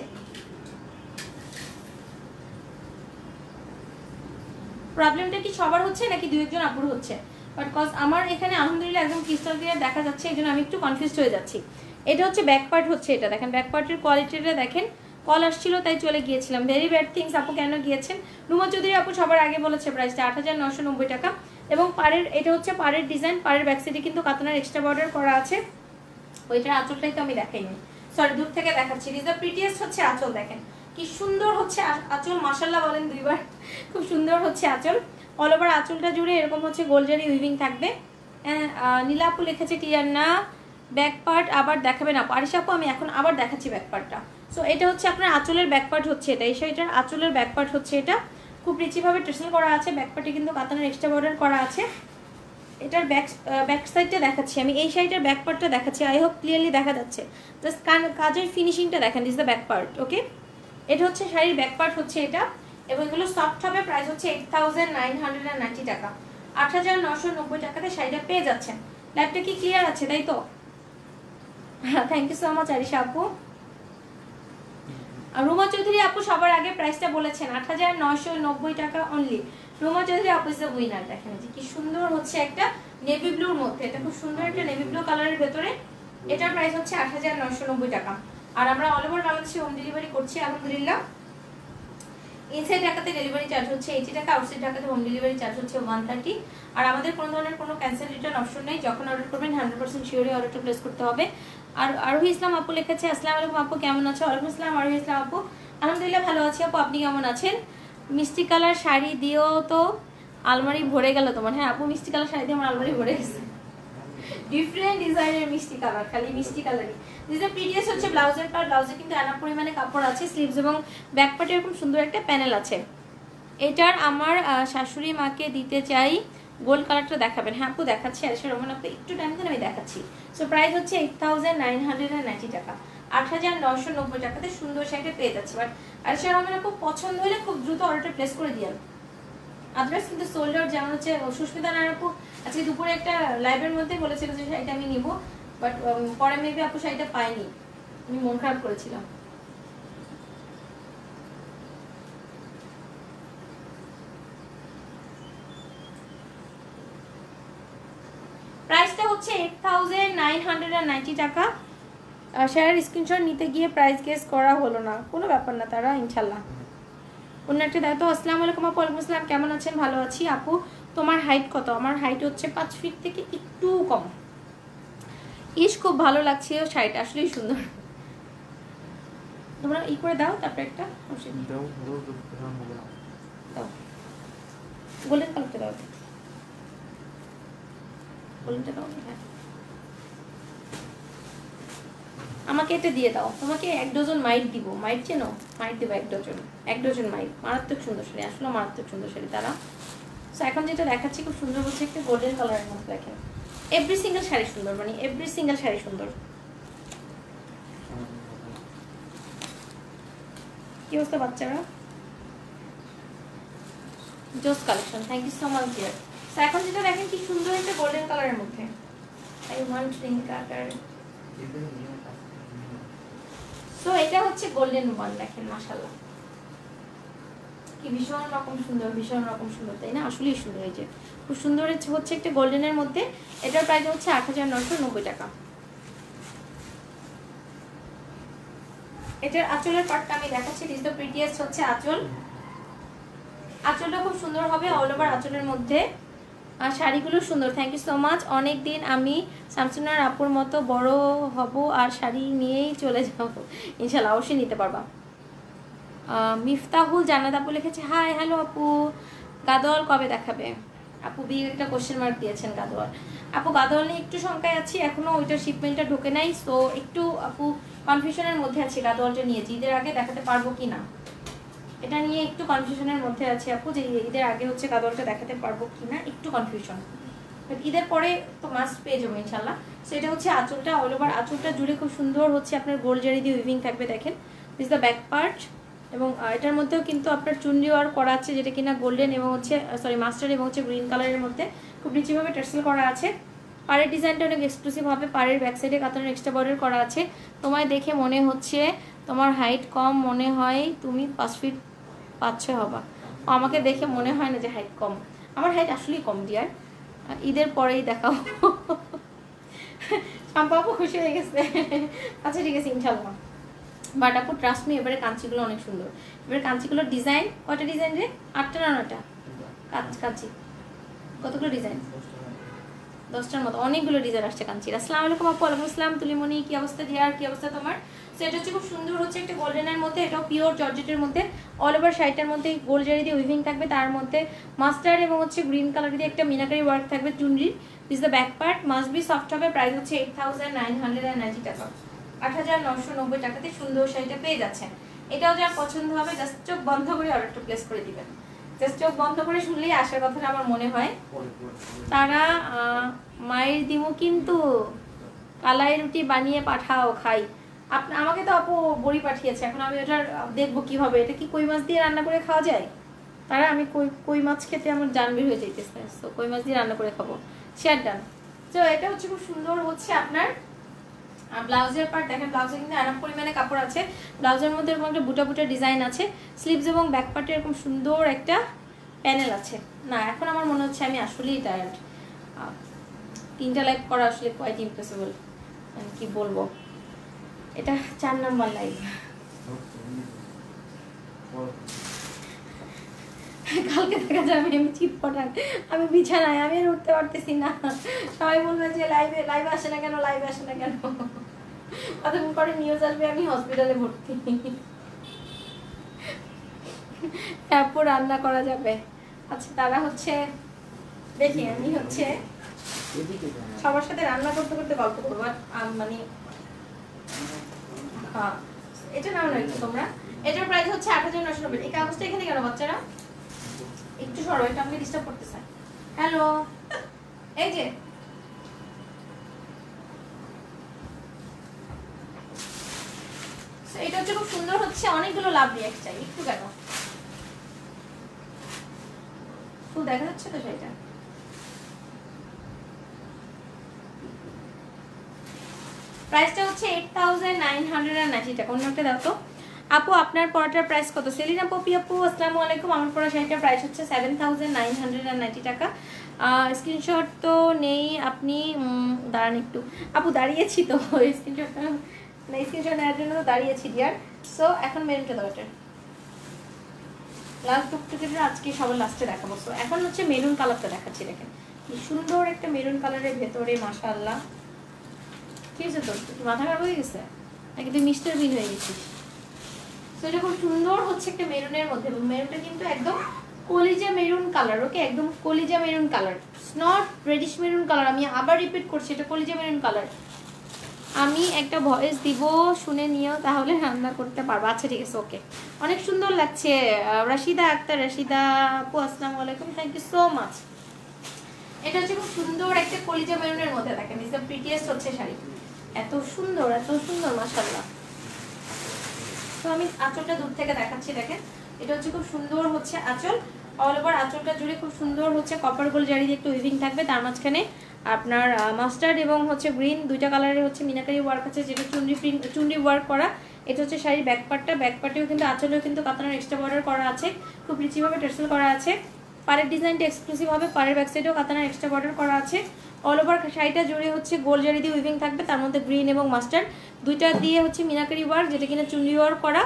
প্রবলেমটা কি সবার হচ্ছে নাকি দুই একজন আপুর হচ্ছে? বাট কজ আমার এখানে আলহামদুলিল্লাহ একদম ক্রিস্টাল ক্লিয়ার দেখা যাচ্ছে, এই জন্য আমি একটু কনফিউজড হয়ে যাচ্ছি। এটা হচ্ছে ব্যাক পার্ট, হচ্ছে এটা দেখেন, ব্যাক পার্টের কোয়ালিটিটা দেখেন। কল আসছিল তাই চলে গিয়েছিলাম, ভেরি ব্যাড থিংস। আপু কেন গিয়েছেন? রুমা চৌধুরী আপু সবার আগে বলেছে প্রাইসটা 8990 টাকা। এবং পাড়ের, এটা হচ্ছে পাড়ের ডিজাইন, পাড়ের ব্যাক সাইডে কিন্তু কাতানার এক্সট্রা বর্ডার করা আছে। ওইটার আঁচলটাই তো আমি দেখাইনি, সরি দূর থেকে দেখাচ্ছি। ইজ দ্য প্রিটিয়েস্ট হচ্ছে আঁচল, দেখেন কি সুন্দর হচ্ছে আঁচল, মাশাআল্লাহ বলেন দুইবার, খুব সুন্দর হচ্ছে আঁচল। অল ওভার আঁচলটা জুড়ে এরকম হচ্ছে গোলজারি উইভিং থাকবে। নীলাপু লিখেছে টিয়ার না ব্যাক পার্ট আবার দেখাবে না পারিস আপু, আমি এখন আবার দেখাচ্ছি ব্যাক পার্টটা। সো এটা হচ্ছে আপনার আঁচলের ব্যাক পার্ট হচ্ছে এটা, এই শাড়িটার আঁচলের ব্যাক পার্ট হচ্ছে এটা, খুব রিচিভাবে ট্রেসেল করা আছে। ব্যাক পার্টে কিন্তু কাতানের এক্সট্রা বর্ডার করা আছে। এটার ব্যাক সাইডটা দেখাচ্ছি আমি, এই শাড়িটার ব্যাক পার্টটা দেখাচ্ছি, আই হোপ ক্লিয়ারলি দেখা যাচ্ছে। জাস্ট কাজের ফিনিশিংটা দেখেন, is the back part. Okay, এটা হচ্ছে শাড়ির ব্যাক পার্ট হচ্ছে এটা, এবং এগুলো সফট হবে। প্রাইস হচ্ছে 8990 টাকা। 8990 টাকাতে শাড়িটা পেয়ে যাচ্ছেন। লাইভটা কি ক্লিয়ার আছে তাই তো? হ্যাঁ, thank you so much Arisha আপু। রুমা চৌধুরী আপু সবার আগে প্রাইসটা বলেছেন 8990 টাকা অনলি। রুমা চৌধুরী আপু ইজ দ্য উইনার। দেখেন যে কি সুন্দর হচ্ছে একটা নেভি ব্লুর মধ্যে, এটা খুব সুন্দর একটা নেভি ব্লু কালারের ভেতরে। এটার প্রাইস হচ্ছে 8990 টাকা। আর আমরা অল ওভার বাংলাদেশে হোম ডেলিভারি করছি আলহামদুলিল্লাহ। ইনসাইড ঢাকাতে ডেলিভারি চার্জ হচ্ছে 80 টাকা, আউটসাইড ঢাকাতে হোম ডেলিভারি চার্জ হচ্ছে 130। আর আমাদের কোনো ধরনের কোনো ক্যান্সেল রিটার্ন অপশন নেই, যখন অর্ডার করবেন 100% শিওরই অর্ডারটা প্লেস করতে হবে। আর আরোহী ইসলাম আপু লিখেছে আসসালামু আলাইকুম আপু, কেমন আছো? ওয়ালাইকুম আসসালাম আরোহী ইসলাম আপু, আলহামদুলিল্লাহ ভালো আছি আপু, আপনি কেমন আছেন? মিষ্টি কালার শাড়ি দিও তো আলমারি ভরে গেল তোমার। হ্যাঁ আপু, মিষ্টি কালার শাড়ি দিয়ে আমার আলমারি ভরে গেছে, ডিফারেন্ট ডিজাইনের মিষ্টি কালার, খালি মিষ্টি কালারই। দিস দ্য প্রিভিয়াস হচ্ছে ব্লাউজের পার্ট, ব্লাউজে কিন্তু এনাফ পরিমাণে কাপড় আছে, স্লিভস এবং ব্যাক পার্টে এরকম সুন্দর একটা প্যানেল আছে। এটার আমার শাশুড়ি মাকে দিতে চাই, গোল্ড কালারটা দেখাবেন? হ্যাঁ আপু দেখাচ্ছি, আরিশা রহমান আপু একটু টাইম দেন, আমি দেখাচ্ছি। সো প্রাইস হচ্ছে 8990 টাকা। 8990 টাকাতে সুন্দর শাড়িটা পেয়ে যাচ্ছে। বাট আরিশা রহমান আপু পছন্দ হলে খুব দ্রুত অর্ডারটা প্লেস করে দিন, আদার্স কিন্তু সোল্ড আউট। যেমন হচ্ছে সুস্মিতা নারায়ণ আপু আজকে দুপুরে একটা লাইভের মধ্যে বলেছিল যে শাড়িটা আমি নিব, বাট পরে মেবি আপু শাড়িটা পাইনি, আমি মন খারাপ করেছিলাম। প্রাইসটা হচ্ছে 8990 টাকা। শাড়ির স্ক্রিনশট নিতে গিয়ে প্রাইস গেস করা হলো না, কোনো ব্যাপার না, তারা ইনশাল্লাহ। অন্য একটা দায়িত্ব। আসসালামু আলাইকুম আপু। ওয়ালাইকুম আসসালাম, কেমন আছেন? ভালো আছি আপু। তোমার হাইট কত? আমার হাইট হচ্ছে 5 ফিট থেকে একটু কম। ইস খুব ভালো লাগছে শাড়িটা, আসলেই সুন্দর। তোমরা ই করে দাও, তারপরে একটা দাও, গোল্ডেন কালারটা দাও, গোল্ডেনটা দাও। হ্যাঁ আমাকে এটা দিয়ে দাও, তোমাকে 1 ডজন মাইট দিব। মাইট চেনো? মাইট দেবো 1 ডজন মাইট। মারাত্মক সুন্দর শাড়ি, আসলে মারাত্মক সুন্দর শাড়ি তারা। সো এখন যেটা দেখাচ্ছি খুব সুন্দর হচ্ছে একটা গোল্ডেন কালারের মধ্যে। দেখেন এভরি সিঙ্গেল শাড়ি সুন্দর, মানে এভরি সিঙ্গেল শাড়ি সুন্দর। কি অবস্থা বাচ্চারা? জোস collection, thank you so much dear. So এখন যেটা দেখেন কি সুন্দর একটা গোল্ডেন কালারের মধ্যে। I want pink colour. So এটা হচ্ছে গোল্ডেন ওয়ান, দেখেন মাশাআল্লাহ কি ভীষণ রকম সুন্দর, ভীষণ রকম সুন্দর, তাই না? আসলেই সুন্দর। এই যে খুব সুন্দর হচ্ছে একটা গোল্ডেনের মধ্যে। এটার প্রাইস হচ্ছে 8990 টাকা। এটার আঁচলের পার্টটা আমি দেখাচ্ছি। দিস দ্য প্রিটিয়েস্ট হচ্ছে আঁচল। আঁচলটা খুব সুন্দর হবে, অল ওভার আঁচলের মধ্যে। আর শাড়িগুলো সুন্দর, থ্যাংক ইউ সো মাচ। অনেক দিন আমি শামসুনার আপুর মতো বড় হব আর শাড়ি নিয়েই চলে যাব, ইনশাল্লাহ অবশ্যই নিতে পারবা। মিফতাহুল জান্নাত আপু লিখেছে হাই, হ্যালো আপু, গাদোয়াল কবে দেখাবে? আপু বিয়ে একটা কোশ্চেন মার্ক দিয়েছেন গাদোয়াল। আপু গাদোয়াল নিয়ে একটু শঙ্কায় আছি, এখনো ওইটার শিপমেন্টটা ঢোকে নাই, সো একটু আপু কনফিউশনের মধ্যে আছি গাদোয়ালটা নিয়ে, ঈদের আগে দেখাতে পারবো কি না এটা নিয়ে একটু কনফিউশনের মধ্যে আছে আপু, যে ঈদের আগে হচ্ছে গাদোয়ালটা দেখাতে পারবো কি না, একটু কনফিউশন। বাট ঈদের পরে তো মাস্ট পেয়ে যাবো ইনশাল্লাহ। সো এটা হচ্ছে আঁচলটা, অল ওভার আঁচলটা জুড়ে খুব সুন্দর হচ্ছে আপনার গোল্ড জারি দিয়ে উইভিং থাকবে, দেখেন দিস দ্য ব্যাক পার্ট। এবং এটার মধ্যেও কিন্তু আপনার চুনরি ওয়ার্ক করা আছে, যেটা কিনা গোল্ডেন এবং হচ্ছে সরি মাস্টার্ড এবং হচ্ছে গ্রিন কালারের মধ্যে খুব নিচেভাবে টার্সেল করা আছে। পাড়ের ডিজাইনটা অনেক এক্সক্লুসিভ হবে, পাড়ের ব্যাক সাইডে কাতানোর এক্সট্রা বর্ডার করা আছে। তোমায় দেখে মনে হচ্ছে তোমার হাইট কম, মনে হয় তুমি 5 ফিট 5-6 হবা। আমাকে দেখে মনে হয় না যে হাইট কম, আমার হাইট আসলেই কম ডিয়ার। ঈদের পরেই দেখাও। শাম্পাপু খুশি হয়ে গেছে। আচ্ছা ঠিক আছে ইনশাল্লাহ। বাট আপু ট্রাস্ট মি, এবারে কাঞ্চিগুলো অনেক সুন্দর। এবারে কাঞ্চিগুলোর ডিজাইন, কয়টা ডিজাইন রে? 8টা না 9টা কাঞ্চি? কতগুলো ডিজাইন? 10টার মতো, অনেকগুলো ডিজাইন আসছে কাঞ্চির। আসসালামু আলাইকুম আপু। ওয়ালাইকুম আসসালাম তুলিমণি, কি অবস্থা ডিয়ার, কি অবস্থা তোমার? সো এটা হচ্ছে খুব সুন্দর হচ্ছে একটা গোল্ডেনের মধ্যে, এটাও পিওর জর্জেটের মধ্যে, অল ওভার শাড়িটার মধ্যে গোল্ড জারি দিয়ে উইভিং থাকবে, তার মধ্যে মাস্টার্ড এবং হচ্ছে গ্রিন কালার দিয়ে একটা মিনাকারি ওয়ার্ক থাকবে চুনরির। This the back part, must be soft হবে। প্রাইস হচ্ছে 8990 টাকা, 8990 টাকাতে সুন্দর শাড়িটা পেয়ে যাচ্ছেন। এটাও যার পছন্দ হবে জাস্ট চোখ বন্ধ করে অর্ডারটা প্লেস করে দিবেন। জাস্ট চোখ বন্ধ করে শুনলেই আসার কথাটা আমার মনে হয়। তারা মায়ের দিমু কিন্তু কালাই রুটি বানিয়ে পাঠাও খাই। আমাকে তো আপু বড়ি পাঠিয়েছে, এখন আমি ওটার দেখবো কিভাবে, এটা কি কই মাছ দিয়ে রান্না করে খাওয়া যায়? তারা আমি কই মাছ খেতে আমার জান বের হয়ে যাইতেছে, তো কই মাছ দিয়ে রান্না করে খাবো। Share done. তো এটা হচ্ছে খুব সুন্দর হচ্ছে আপনার ব্লাউজের পার্ট, দেখেন ব্লাউজে কিন্তু আরাম পরিমাণে কাপড় আছে, ব্লাউজের মধ্যে এরকম একটা বুটা বুটা ডিজাইন আছে, স্লিভস এবং ব্যাক পার্টে এরকম সুন্দর একটা প্যানেল আছে। না এখন আমার মনে হচ্ছে আমি আসলেই টায়ার্ড, 3টা লাইভ করা আসলে কোয়াইট ইম্পসিবল, আমি কি বলবো। এটা 4 নাম্বার লাইভ, কালকে দেখা যাবে আমি চিৎপটান, আমি বিছানায়, আমি আর উঠতে পারতেছি না। সবাই বলবে যে লাইভে আসে না কেন, লাইভে আসে না কেন। কতদিন পরে নিউজ আসবে আমি হসপিটালে ভর্তি। তারপর রান্না করা যাবে। আচ্ছা তারা হচ্ছে দেখি আমি হচ্ছে সবার সাথে রান্না করতে করতে গল্প করবো, মানে হ্যাঁ এটা নাও না একটু তোমরা। এটার প্রাইস হচ্ছে 8990। এই কাগজটা এখানে কেন বাচ্চারা? একটু সরো, এটা আমাকে ডিস্টার্ব করতেছে। হ্যালো, এই যে এটা হচ্ছে খুব সুন্দর হচ্ছে, অনেকগুলো লাভ রিয়াক্ট চাই, একটু কেন ফুল দেখা যাচ্ছে তো সেটা। প্রাইসটা হচ্ছে 8990 টাকা। অন্য একটা দাও তো আপু, আপনার পড়াটার প্রাইস কত? সেলিনা পপি আপু আসসালামু আলাইকুম। আমার পড়া শাড়িটার প্রাইস হচ্ছে 7990 টাকা। স্ক্রিনশট তো নেই আপনি, দাঁড়ান একটু আপু, দাঁড়িয়েছি তো স্ক্রিনশট না, স্ক্রিনশট নেওয়ার জন্য তো দাঁড়িয়েছি ডিয়ার। সো এখন মেরুনটা দাও, এটা লাস্ট টুকটুকিটা আজকে সবার লাস্টে দেখাবো। সো এখন হচ্ছে মেরুন কালারটা দেখাচ্ছি, দেখেন কি সুন্দর একটা মেরুন কালারের ভেতরে, মাশাআল্লাহ। কি হয়েছে তোর, মাথা খারাপ হয়ে গেছে নাকি তুই মিস্টার বিন হয়ে গেছিস? তো এটা খুব সুন্দর হচ্ছে একটা মেরুনের মধ্যে, এবং মেরুনটা কিন্তু একদম কলিজা মেরুন কালার, ওকে একদম কলিজা maroon colour, not reddish maroon colour. আমি আবার রিপিট করছি, এটা কলিজা মেরুন কালার। আমি একটা ভয়েস দিব, শুনে নিও তাহলে রান্না করতে পারবো। আচ্ছা ঠিক আছে ওকে, অনেক সুন্দর লাগছে। রাশিদা আক্তার, রাশিদা আপু আসসালামু আলাইকুম, থ্যাংক ইউ সো মাচ। এটা হচ্ছে খুব সুন্দর একটা কলিজা মেরুনের মধ্যে, দেখেন ইজ দ্য প্রিটিয়েস্ট হচ্ছে শাড়ি, এত সুন্দর এত সুন্দর মাশাআল্লাহ। তো আমি আঁচলটা দূর থেকে দেখাচ্ছি, দেখেন এটা হচ্ছে খুব সুন্দর হচ্ছে আঁচল, অল ওভার আঁচলটা জুড়ে খুব সুন্দর হচ্ছে কপার গোল্ড জারি দিয়ে একটু উইভিং থাকবে, তার মাঝখানে আপনার মাস্টার্ড এবং হচ্ছে গ্রিন দুইটা কালারের হচ্ছে মিনাকারি ওয়ার্ক আছে, যেটা চুনরি ওয়ার্ক করা। এটা হচ্ছে শাড়ির ব্যাক পার্টটা, ব্যাক পার্টেও কিন্তু আঁচলেও কিন্তু কাতানোর এক্সট্রা বর্ডার করা আছে, খুব রিচিভাবে টার্সেল করা আছে। পাড়ের ডিজাইনটা এক্সক্লুসিভ হবে, পাড়ের ব্যাক সাইডেও কাতানোর এক্সট্রা বর্ডার করা আছে। অল ওভার শাড়িটা জুড়ে হচ্ছে গোল্ড জারি দিয়ে উইভিং থাকবে, তার মধ্যে গ্রিন এবং মাস্টার্ড দুইটা দিয়ে হচ্ছে মিনাকারি ওয়ার্ক, যেটা কিনা চুনরি ওয়ার্ক করা।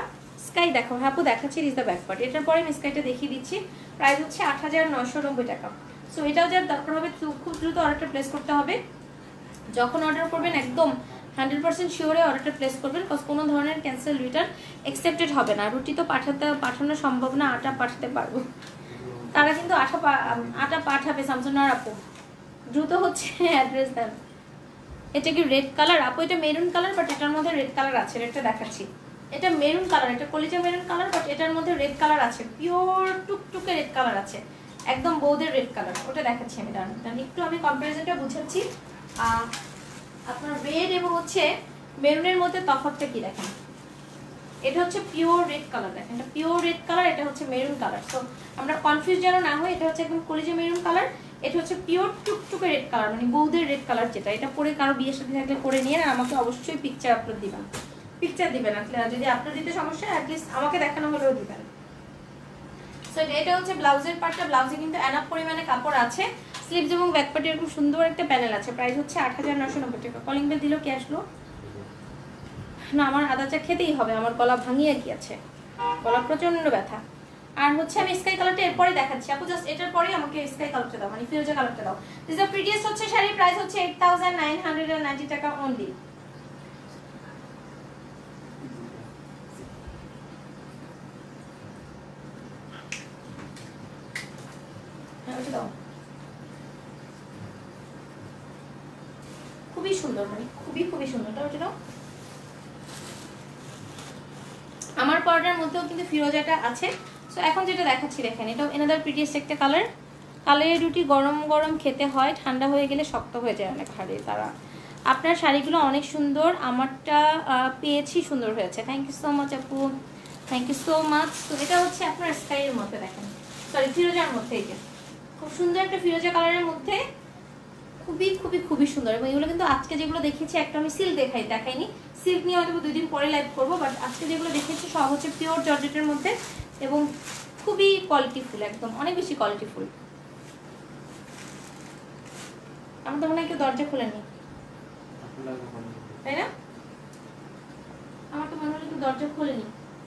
স্কাই দেখো, হ্যাঁ আপু দেখাচ্ছি, ইজ দ্য ব্যাক পার্ট। এটার পরে আমি স্কাইটা দেখিয়ে দিচ্ছি। প্রাইস হচ্ছে 8,990 টাকা। সো এটাও যার দরকার হবে খুব দ্রুত অর্ডারটা প্লেস করতে হবে। যখন অর্ডার করবেন একদম 100% শিওরে অর্ডারটা প্লেস করবেন, কজ কোনো ধরনের ক্যান্সেল রিটার্ন অ্যাকসেপ্টেড হবে না। রুটি তো পাঠানো সম্ভব না, আটা পাঠাতে পারবো। তারা কিন্তু আটা পাঠাবে স্যামসাংয়ের আপু, দ্রুত হচ্ছে অ্যাড্রেস দেন। এটা কি রেড কালার আপু? এটা মেরুন কালার, বাট এটার মধ্যে রেড কালার আছে। রেডটা দেখাচ্ছি, এটা মেরুন কালার, এটা কলিজা মেরুন কালার, বাট এটার মধ্যে রেড কালার আছে, পিওর টুকটুকে রেড কালার আছে, একদম বৌদের রেড কালার। ওটা দেখাচ্ছি আমি, দাঁড়ান একটু আমি কম্পারিজনটা বুঝাচ্ছি। আপনার রেড এবং হচ্ছে মেরুনের মধ্যে তফাৎটা কি দেখেন। এটা হচ্ছে পিওর রেড কালার, দেখেন এটা পিওর রেড কালার, এটা হচ্ছে মেরুন কালার। তো আমরা কনফিউজ যেন না হয়, এটা হচ্ছে একদম কলিজা মেরুন কালার, এটা হচ্ছে পিওর টুকটুকে রেড কালার, মানে বৌদের রেড কালার যেটা। এটা পরে কারো বিয়ের সাথে থাকলে পরে নিয়ে না, আমাকে অবশ্যই পিকচার আপলোড দিবেন। পিকচার দিবেন, যদি আপলোড দিতে সমস্যা হয় অ্যাটলিস্ট আমাকে দেখানো হলেও দিবেন। সো এটা হচ্ছে ব্লাউজের পার্টটা। ব্লাউজে কিন্তু এনাফ পরিমাণে কাপড় আছে। স্লিভস এবং ব্যাক পার্টে এরকম সুন্দর একটা প্যানেল আছে। প্রাইস হচ্ছে 8,990 টাকা। কলিং বেল দিলেও কি আসলো না? আমার আদা চা খেতেই হবে, আমার গলা ভাঙিয়ে গিয়েছে, গলা প্রচন্ড ব্যথা। আর হচ্ছে আমি স্কাই কালারটা এরপরে দেখাচ্ছি আপু, জাস্ট এটার পরে আমাকে স্কাই কালারটা দাও, মানে ফিরোজা কালারটা দাও। দিস দ্য প্রিটিয়েস্ট হচ্ছে শাড়ির প্রাইস হচ্ছে 8,990 টাকা অনলি। খুবই সুন্দর, মানে খুবই সুন্দর। ওটা দাও। আমার পর্দার মধ্যেও কিন্তু ফিরোজাটা আছে। সো এখন যেটা দেখাচ্ছি দেখেন, এটাও এনাদার প্রিটিয়েস্ট একটা কালার। কালারের রুটি গরম গরম খেতে হয়, ঠান্ডা হয়ে গেলে শক্ত হয়ে যায় অনেক হাড়ে। তারা আপনার শাড়িগুলো অনেক সুন্দর, আমারটা পেয়েছি সুন্দর হয়েছে। থ্যাংক ইউ সো মাচ আপু, থ্যাংক ইউ সো মাচ। তো এটা হচ্ছে আপনার স্কাইয়ের মধ্যে দেখেন, সরি ফিরোজার মধ্যে। এই যে খুব সুন্দর একটা ফিরোজা কালারের মধ্যে, খুবই সুন্দর। এবং এগুলো কিন্তু আজকে যেগুলো দেখিয়েছি, একটা আমি সিল্ক দেখাইনি, সিল্ক নিয়ে হয়তো 2 দিন পরে লাইভ করবো, বাট আজকে যেগুলো দেখিয়েছি সব হচ্ছে পিওর জর্জেটের মধ্যে এবং খুবই কোয়ালিটিফুল, একদম অনেক বেশি কোয়ালিটিফুল। আমার তো মনে হয় কেউ দরজা খুলেনি, তাই না? আমার তো মনে হয় কেউ দরজা খুলেনি।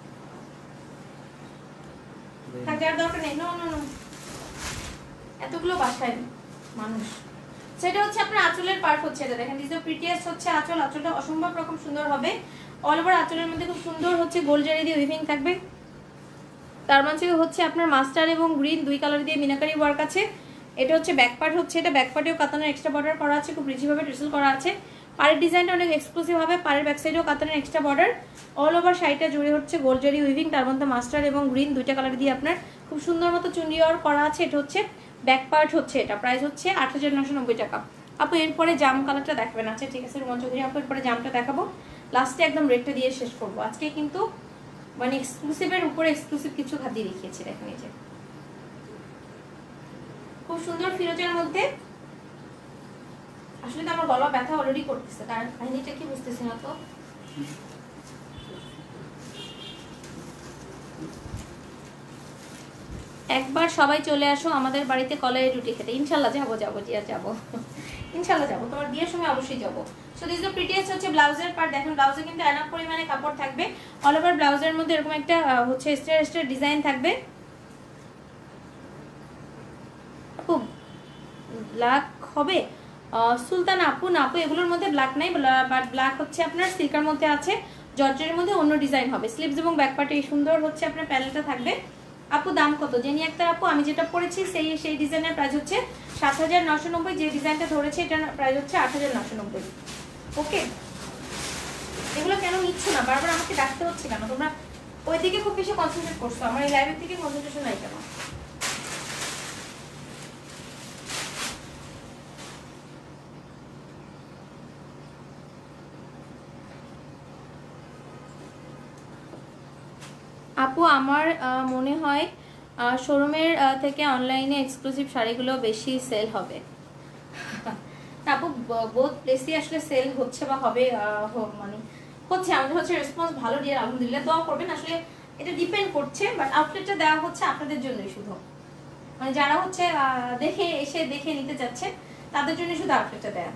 থাকার দরকার নেই, নো নো নো, এতগুলো বাসায় মানুষ। সেটা হচ্ছে আপনার আঁচলের পার্ট হচ্ছে এটা দেখেন, দিস দ্য প্রিটিয়েস্ট হচ্ছে আঁচল। আঁচলটা অসম্ভব রকম সুন্দর হবে। অল ওভার আঁচলের মধ্যে খুব সুন্দর হচ্ছে গোল্ড জারি দিয়ে উইভিং থাকবে। তার মাঝে হচ্ছে আপনার মাস্টার এবং গ্রিন 2 কালার দিয়ে মিনাকারি ওয়ার্ক আছে। এটা হচ্ছে ব্যাক পার্ট হচ্ছে, এটা ব্যাক পার্টেও কাতানের এক্সট্রা বর্ডার করা আছে, খুব রিচিভাবে টেসেল করা আছে। পাড়ের ডিজাইনটা অনেক এক্সক্লুসিভ হবে, পাড়ের ব্যাক সাইডেও কাতানের এক্সট্রা বর্ডার। অল ওভার শাড়িটা জুড়ে হচ্ছে গোল্ড জারি উইভিং, তার মধ্যে মাস্টার এবং গ্রিন 2টা কালার দিয়ে আপনার খুব সুন্দর মতো চুন্ডি ওয়ার্ক করা আছে। এটা হচ্ছে ব্যাক পার্ট হচ্ছে, এটা প্রাইস হচ্ছে 8,990 টাকা। আপু এরপরে জাম কালারটা দেখাবেন? আচ্ছা ঠিক আছে রুমা চৌধুরী আপু, এরপরে জামটা দেখাবো, লাস্টে একদম রেটটা দিয়ে শেষ করবো। আজকে কিন্তু মানে এক্সক্লুসিভের উপরে এক্সক্লুসিভ কিছু খাদ্য দেখিয়েছি দেখেন। এই যে খুব সুন্দর ফিরোজার মধ্যে। আসলে তো আমার গলা ব্যথা অলরেডি করতেছে, তার কাহিনীটা কি বুঝতেছি না তো। একবার সবাই চলে আসো আমাদের বাড়িতে কলাই রুটি খেতে। ইনশাল্লাহ যাবো জিয়া, যাবো ইনশাল্লাহ যাবো, তোমার বিয়ের সময় অবশ্যই যাবো। সো দিস দ্য প্রিটিয়েস্ট হচ্ছে ব্লাউজের পার্ট। দেখেন ব্লাউজে কিন্তু এনাফ পরিমাণে কাপড় থাকবে। অল ওভার ব্লাউজের মধ্যে এরকম একটা হচ্ছে স্টার ডিজাইন থাকবে। আপু ব্ল্যাক হবে? সুলতান আপু না আপু, এগুলোর মধ্যে ব্ল্যাক নাই, বাট ব্ল্যাক হচ্ছে আপনার সিল্কের মধ্যে আছে, জর্জের মধ্যে অন্য ডিজাইন হবে। স্লিভস এবং ব্যাক পার্টে সুন্দর হচ্ছে আপনার প্যানেলটা থাকবে। আপু দাম কত? জেনি আক্তার আপু, আমি যেটা পরেছি সেই ডিজাইনের প্রাইস হচ্ছে 7,990। যে ডিজাইনটা ধরেছে এটার প্রাইস হচ্ছে 8,990। ওকে, এগুলো কেন নিচ্ছ না? বারবার আমাকে ডাকতে হচ্ছে কেন? তোমরা ওই দিকে খুব বেশি কনসেন্ট্রেট করছো, আমার এই লাইভের দিকে কনসেন্ট্রেশন নাই কেন? আপু আমার মনে হয় শোরুমের থেকে অনলাইনে এক্সক্লুসিভ শাড়িগুলো বেশি সেল হবে। আপু বোথ প্লেসই আসলে সেল হচ্ছে বা হবে, মানে হচ্ছে, আমাদের হচ্ছে রেসপন্স ভালো দিয়ে আলহামদুলিল্লাহ, দোয়া করবেন। আসলে এটা ডিপেন্ড করছে, বাট আউটলেটটা দেওয়া হচ্ছে আপনাদের জন্যই শুধু, মানে যারা হচ্ছে দেখে নিতে যাচ্ছে তাদের জন্য শুধু আউটলেটটা দেয়া।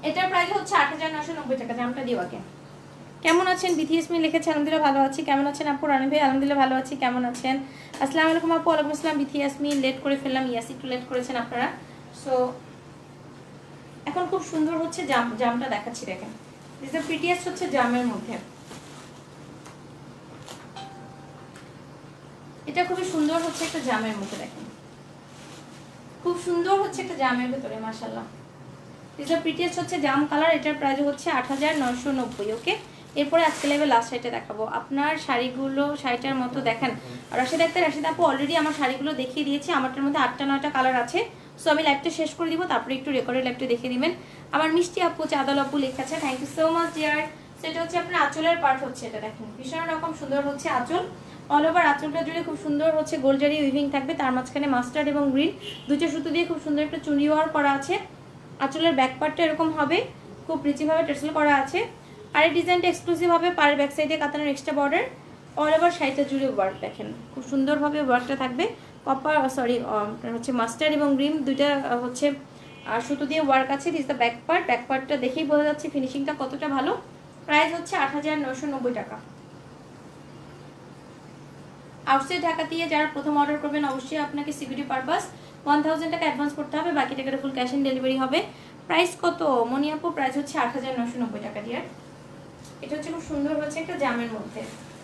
এটার প্রাইস হচ্ছে 8990 টাকা। দামটা দিও আগে। কেমন আছেন বিথিএসমি লিখেছে, আলহামদুলিল্লাহ ভালো আছি। কেমন আছেন আপু? রানী ভাই আলহামদুলিল্লাহ ভালো আছি। কেমন আছেন? আসসালামু আলাইকুম আপু। ওয়ালাইকুম আসসালাম। বিথিএসমি লেট করে ফেললাম। ইয়াস, একটু লেট করেছেন আপনারা। সো এখন খুব সুন্দর হচ্ছে জামটা দেখাচ্ছি, দেখেন দিস দ্য প্রিটিয়েস্ট হচ্ছে জামের মধ্যে। এটা খুবই সুন্দর হচ্ছে একটা জামের মধ্যে, দেখেন খুব সুন্দর হচ্ছে একটা জামের ভেতরে, মাশাআল্লাহ। দিস দ্য প্রিটিয়েস্ট হচ্ছে জাম কালার। এটার প্রাইস হচ্ছে 8990। ওকে, এরপরে আজকে লাইভে লাস্ট শাড়িটা দেখাবো। আপনার শাড়িগুলো শাড়িটার মতো দেখেন। রাশিদা আপু অলরেডি আমার শাড়িগুলো দেখিয়ে দিয়েছি। আমারটার মধ্যে 8টা 9টা কালার আছে। সো আমি লাইভটা শেষ করে দিব, তারপরে একটু রেকর্ডেড লাইভটা দেখিয়ে দিবেন। আমার মিষ্টি আপু, চাঁদাল আপু লিখেছে, thank you so much dear. সেটা হচ্ছে আপনার আঁচলের পার্ট হচ্ছে এটা, দেখেন ভীষণ রকম সুন্দর হচ্ছে আঁচল। অল ওভার আঁচলটা জুড়ে খুব সুন্দর হচ্ছে গোলজারি উইভিং থাকবে। তার মাঝখানে মাস্টার্ড এবং গ্রিন দুটো সুতো দিয়ে খুব সুন্দর একটা চুনি ওয়ার করা আছে। আঁচলের ব্যাক পার্টটা এরকম হবে, খুব রিচিভাবে টেসেল করা আছে। আর এই ডিজাইনটা এক্সক্লুসিভ হবে পাড়ের ব্যাক সাইডে কাতানোর এক্সট্রা বর্ডার। অল ওভার শাড়িটা জুড়ে ওয়ার্ক, দেখেন খুব সুন্দরভাবে ওয়ার্কটা থাকবে। হচ্ছে মাস্টার্ড এবং গ্রিন দুইটা হচ্ছে সুতো দিয়ে ওয়ার্ক আছে। This the back part. Back পার্টটা দেখেই বোঝা যাচ্ছে ফিনিশিংটা কতটা ভালো। প্রাইস হচ্ছে 8990 টাকা। আউটসাইড ঢাকা দিয়ে যারা প্রথম অর্ডার করবেন অবশ্যই আপনাকে সিকিউরিটি পারপাস 1000 টাকা অ্যাডভান্স করতে হবে, বাকি টাকাটা ফুল ক্যাশ অন ডেলিভারি হবে। প্রাইস কত মনিয়াপু? প্রাইস হচ্ছে 8990 টাকা ডিয়ার। এটা হচ্ছে খুব সুন্দর হচ্ছে একটা জামের মধ্যে।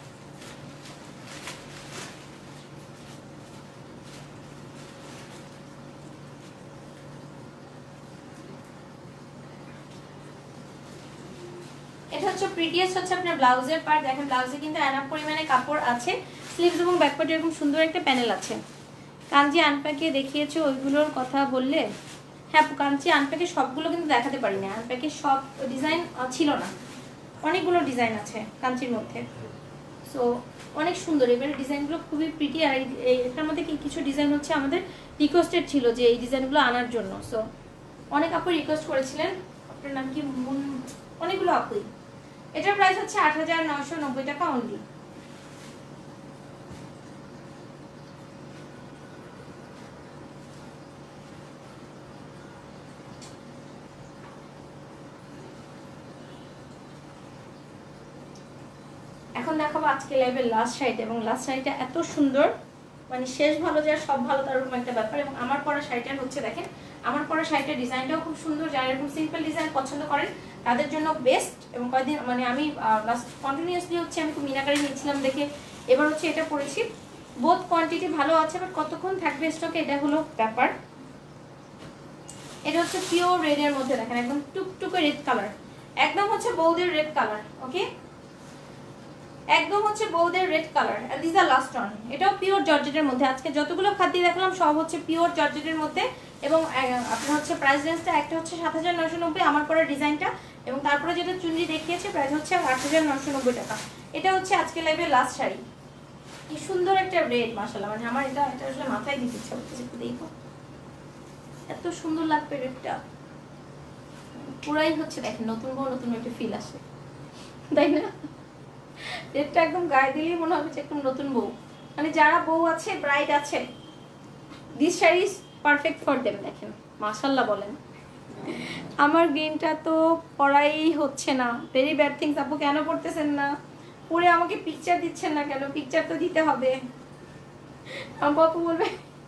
এটা হচ্ছে প্রিটিয়েস্ট হচ্ছে আপনার ব্লাউজের পার্ট। দেখেন ব্লাউজে কিন্তু এনাফ পরিমাণে কাপড় আছে। স্লিভস এবং ব্যাক পার্টে এরকম সুন্দর একটা প্যানেল আছে। কাঞ্জি আনপ্যাকে দেখিয়েছো, ওইগুলোর কথা বললে? হ্যাঁ, কাঞ্জি আনপ্যাকে সবগুলো কিন্তু দেখাতে পারি না, আনপ্যাকে সব ডিজাইন ছিল না, অনেকগুলো ডিজাইন আছে কাঞ্চির মধ্যে। সো অনেক সুন্দর, এবারে ডিজাইনগুলো খুবই প্রিটি। আর এটার মধ্যে কিছু ডিজাইন হচ্ছে আমাদের রিকোয়েস্টেড ছিল যে এই ডিজাইনগুলো আনার জন্য। সো অনেক আপু রিকোয়েস্ট করেছিলেন। আপনার নাম কি? অনেকগুলো আপুই। এটার প্রাইস হচ্ছে 8990 টাকা অনলি। এখন দেখাবো আজকে লাইভের লাস্ট শাড়িটা, এবং লাস্ট শাড়িটা এত সুন্দর, মানে শেষ ভালো যার সব ভালো তার এরকম একটা ব্যাপার। এবং আমার পরা শাড়িটার হচ্ছে দেখেন, আমার পরা শাড়িটার ডিজাইনটাও খুব সুন্দর। যারা এরকম সিম্পল ডিজাইন পছন্দ করেন তাদের জন্য বেস্ট। এবং কয়েকদিন মানে আমি লাস্ট কন্টিনিউয়াসলি হচ্ছে আমি খুব মিনাকারি নিয়েছিলাম দেখে এবার হচ্ছে এটা পরেছি। বোথ কোয়ান্টিটি ভালো আছে, বাট কতক্ষণ থাকবে স্টকে এটা হলো ব্যাপার। এটা হচ্ছে পিওর রেডের মধ্যে, দেখেন একদম টুকটুকে রেড কালার, একদম হচ্ছে বৌদের রেড কালার। ওকে, একদম হচ্ছে বৌদের red colour. And this are last one. এটাও পিওর জর্জেটের মধ্যে। আজকে যতগুলো খাদ্য দেখালাম সব হচ্ছে পিওর জর্জেটের মধ্যে। এবং আপনার হচ্ছে প্রাইস রেঞ্জটা একটা হচ্ছে 7990 আমার পরে ডিজাইনটা, এবং তারপরে যেটা চুনরি দেখিয়েছে প্রাইস হচ্ছে 8990 টাকা। এটা হচ্ছে আজকে লাইভের লাস্ট শাড়ি। কি সুন্দর একটা রেড, মাশাআল্লাহ। মানে আমার এটা আসলে মাথায় দিতে ইচ্ছা হচ্ছে, একটু দেখো এত সুন্দর লাগবে রেডটা। পুরাই হচ্ছে দেখেন নতুন বউ নতুন একটা ফিল আসে, তাই না? রেডটা একদম গায়ে দিলেই মনে হবে যে একদম নতুন বউ। মানে যারা বউ আছে, ব্রাইড আছে, this sari is perfect for them. দেখেন মাশাআল্লাহ বলেন। আমার গ্রিনটা তো পড়াই হচ্ছে না, ভেরি ব্যাড থিংস। আপু কেন পড়তেছেন না? পরে আমাকে পিকচার দিচ্ছেন না কেন? পিকচার তো দিতে হবে। আপু বলবে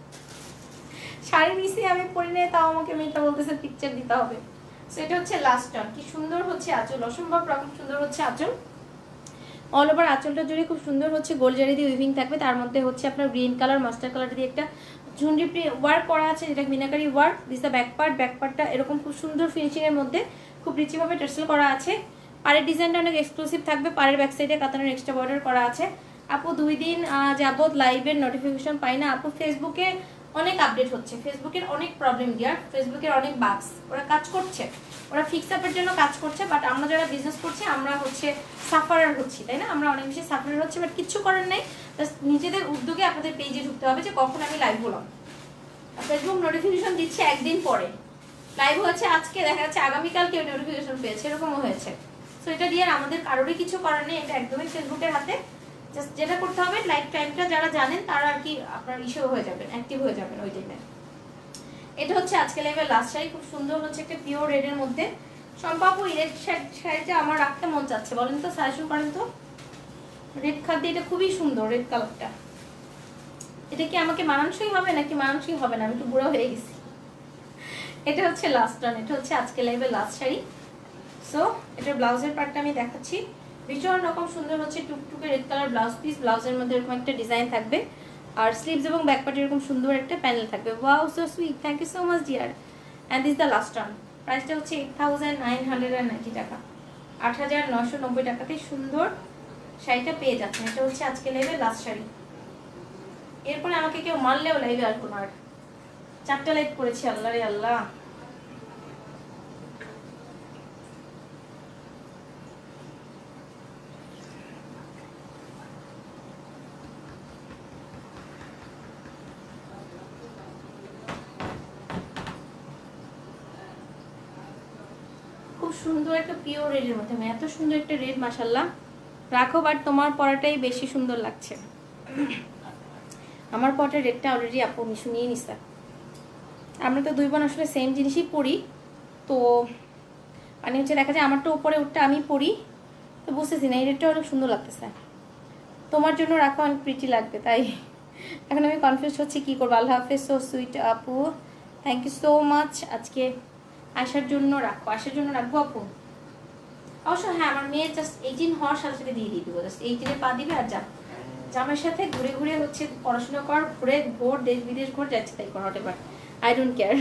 শাড়ি নিছি আমি পরে নিয়ে, তাও আমাকে মেয়েটা বলতেছে পিকচার দিতে হবে। সেটা হচ্ছে লাস্ট টান। কি সুন্দর হচ্ছে আঁচল, অসম্ভব রকম সুন্দর হচ্ছে আঁচল। অল ওভার আঁচলটা জুড়ে খুব সুন্দর হচ্ছে গোলজারি দিয়ে উইভিং থাকবে। তার মধ্যে হচ্ছে আপনার গ্রিন কালার মাস্টার কালার দিয়ে একটা ঝুনরি ওয়ার্ক করা আছে, যেটা meenakari work. This the back part. Back পার্টটা এরকম খুব সুন্দর ফিনিশিং এর মধ্যে খুব রিচিভাবে টার্সেল করা আছে। পাড়ের ডিজাইনটা অনেক এক্সক্লুসিভ থাকবে। পাড়ের ব্যাক সাইডে কাতানোর এক্সট্রা বর্ডার করা আছে। আপু 2 দিন যাবত লাইভের নোটিফিকেশন পাই না। আপু ফেসবুকে অনেক আপডেট হচ্ছে, ফেসবুকের অনেক প্রবলেম ডিয়ার, ফেসবুকের অনেক বাগস। ওরা কাজ করছে, ওরা ফিক্স আপের জন্য কাজ করছে, বাট আমরা যারা বিজনেস করছি আমরা হচ্ছে সাফারার হচ্ছি, তাই না? আমরা অনেক বেশি সাফারার হচ্ছি, বাট কিচ্ছু করার নেই। নিজেদের উদ্যোগে আপনাদের পেজে ঢুকতে হবে যে কখন আমি লাইভ হলাম। ফেসবুক নোটিফিকেশন দিচ্ছে একদিন পরে, লাইভ হয়েছে আজকে, দেখা যাচ্ছে আগামীকাল কেউ নোটিফিকেশন পেয়েছে, এরকমও হয়েছে। সো এটা দিয়ে আমাদের কারোরই কিছু করার নেই, এটা একদমই ফেসবুকের হাতে। জাস্ট যেটা করতে হবে, লাইভ টাইমটা যারা জানেন তারা আর কি আপনার ইস্যু হয়ে যাবেন, অ্যাক্টিভ হয়ে যাবেন ওই টাইমে। এটা হচ্ছে আজকে লাইভের লাস্ট শাড়ি। খুব সুন্দর হচ্ছে একটা পিওর রেডের মধ্যে। সম্পাপু রেড শাড়িটা আমার রাখতে মন চাচ্ছে, বলেন তো, সাজেশন করেন তো। রেড খাদ্য, এটা খুবই সুন্দর রেড কালারটা। এটা কি আমাকে মানানসই হবে নাকি মানানসই হবে না, আমি একটু বুড়ো হয়ে গেছি। এটা হচ্ছে লাস্ট রান, এটা হচ্ছে আজকে লাইভের লাস্ট শাড়ি। সো এটার ব্লাউজের পার্টটা আমি দেখাচ্ছি। ভীষণ রকম সুন্দর হচ্ছে টুকটুকে রেড কালার ব্লাউজ পিস, ব্লাউজের মধ্যে এরকম একটা ডিজাইন থাকবে, আর স্লিভস এবং ব্যাক পার্টে এরকম সুন্দর একটা প্যানেল থাকবে। Wow, so sweet, thank you so much dear. And this the last run. প্রাইসটা হচ্ছে 8990 টাকা, 8990 টাকাতে সুন্দর শাড়িটা পেয়ে যাচ্ছেন। এটা হচ্ছে আজকে লাইভের লাস্ট শাড়ি। এরপরে আমাকে কেউ মারলেও লাইভে আসবো না আর। 4টা লাইভ করেছি, আল্লাহ রে আল্লাহ। খুব সুন্দর একটা পিওর রেডের মধ্যে, এত সুন্দর একটা রেড, মাশাল্লাহ। রাখো, বাট তোমার পরাটাই বেশি সুন্দর লাগছে। আমার পরাটার রেডটা অলরেডি আপু মিশু নিয়ে নিছে। আমরা তো দুই বোন আসলে সেম জিনিসই পরি, তো মানে হচ্ছে দেখা যায় আমারটা উপরে উঠটা আমি পরি, তো বুঝতেছি না এই রেডটা অনেক সুন্দর লাগতেছে। তোমার জন্য রাখো অনেক প্রিটি লাগবে, তাই এখন আমি কনফিউজ হচ্ছি কি করবো। আল্লাহ হাফেজ, সো সুইট আপু, থ্যাংক ইউ সো মাচ। আজকে আসার জন্য রাখো, আসার জন্য রাখবো আপু। অবশ্য হ্যাঁ, আমার মেয়ে জাস্ট 18 হওয়ার সাথে সাথে দিয়ে দিবো, জাস্ট 18-এ পা দিবে আর যা জামার সাথে ঘুরে ঘুরে হচ্ছে পড়াশোনা কর, ঘুরে ঘোর, দেশ বিদেশ ঘোর, যাচ্ছে তাই কর, whatever, I don't care.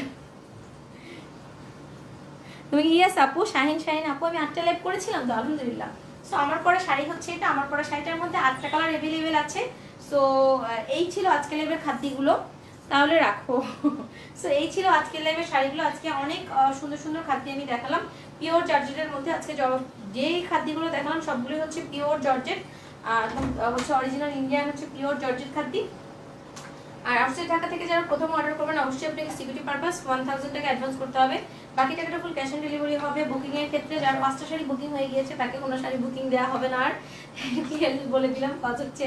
তুমি ইয়েস আপু, শাহিন আপু, আমি 8টা লাইভ করেছিলাম তো, আলহামদুলিল্লাহ। সো আমার পরে শাড়ি হচ্ছে এটা, আমার পরে শাড়িটার মধ্যে 8টা কালার অ্যাভেলেবেল আছে। সো এই ছিল আজকে লাইভের খাদ্যগুলো, তাহলে রাখো। সো এই ছিল আজকের লাইভের শাড়িগুলো। আজকে অনেক সুন্দর সুন্দর খাদ্য আমি দেখালাম পিওর জর্জেটের মধ্যে। আজকে যেই খাদ্যগুলো দেখালাম সবগুলোই হচ্ছে পিওর জর্জেট, হচ্ছে অরিজিনাল ইন্ডিয়ান হচ্ছে পিওর জর্জেট খাদ্য। আর আউটসাইড ঢাকা থেকে যারা প্রথম অর্ডার করবেন অবশ্যই আপনাকে সিকিউরিটি পারপাস 1000 টাকা অ্যাডভান্স করতে হবে, বাকি টাকাটা ফুল ক্যাশ অন ডেলিভারি হবে। বুকিং এর ক্ষেত্রে যার 5টা শাড়ি বুকিং হয়ে গিয়েছে তাকে কোনো শাড়ি বুকিং দেওয়া হবে না। আর বলে দিলাম কাজ হচ্ছে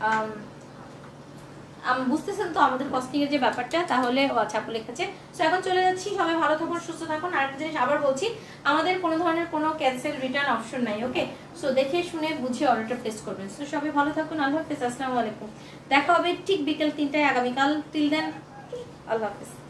বুঝতেছেন তো আমাদের কস্টিং এর যে ব্যাপারটা, তাহলে চাপু লেখেছে। সো এখন চলে যাচ্ছি, সবাই ভালো থাকুন, সুস্থ থাকুন। আর একটা জিনিস আবার বলছি, আমাদের কোনো ধরনের কোনো ক্যান্সেল রিটার্ন অপশন নাই, ওকে। সো দেখে শুনে বুঝে অর্ডারটা প্লেস করবেন। সো সবাই ভালো থাকুন, আল্লাহ হাফেজ, আসসালামু আলাইকুম। দেখা হবে ঠিক বিকেল 3টায় আগামীকাল। টিল দেন, আল্লাহ হাফেজ।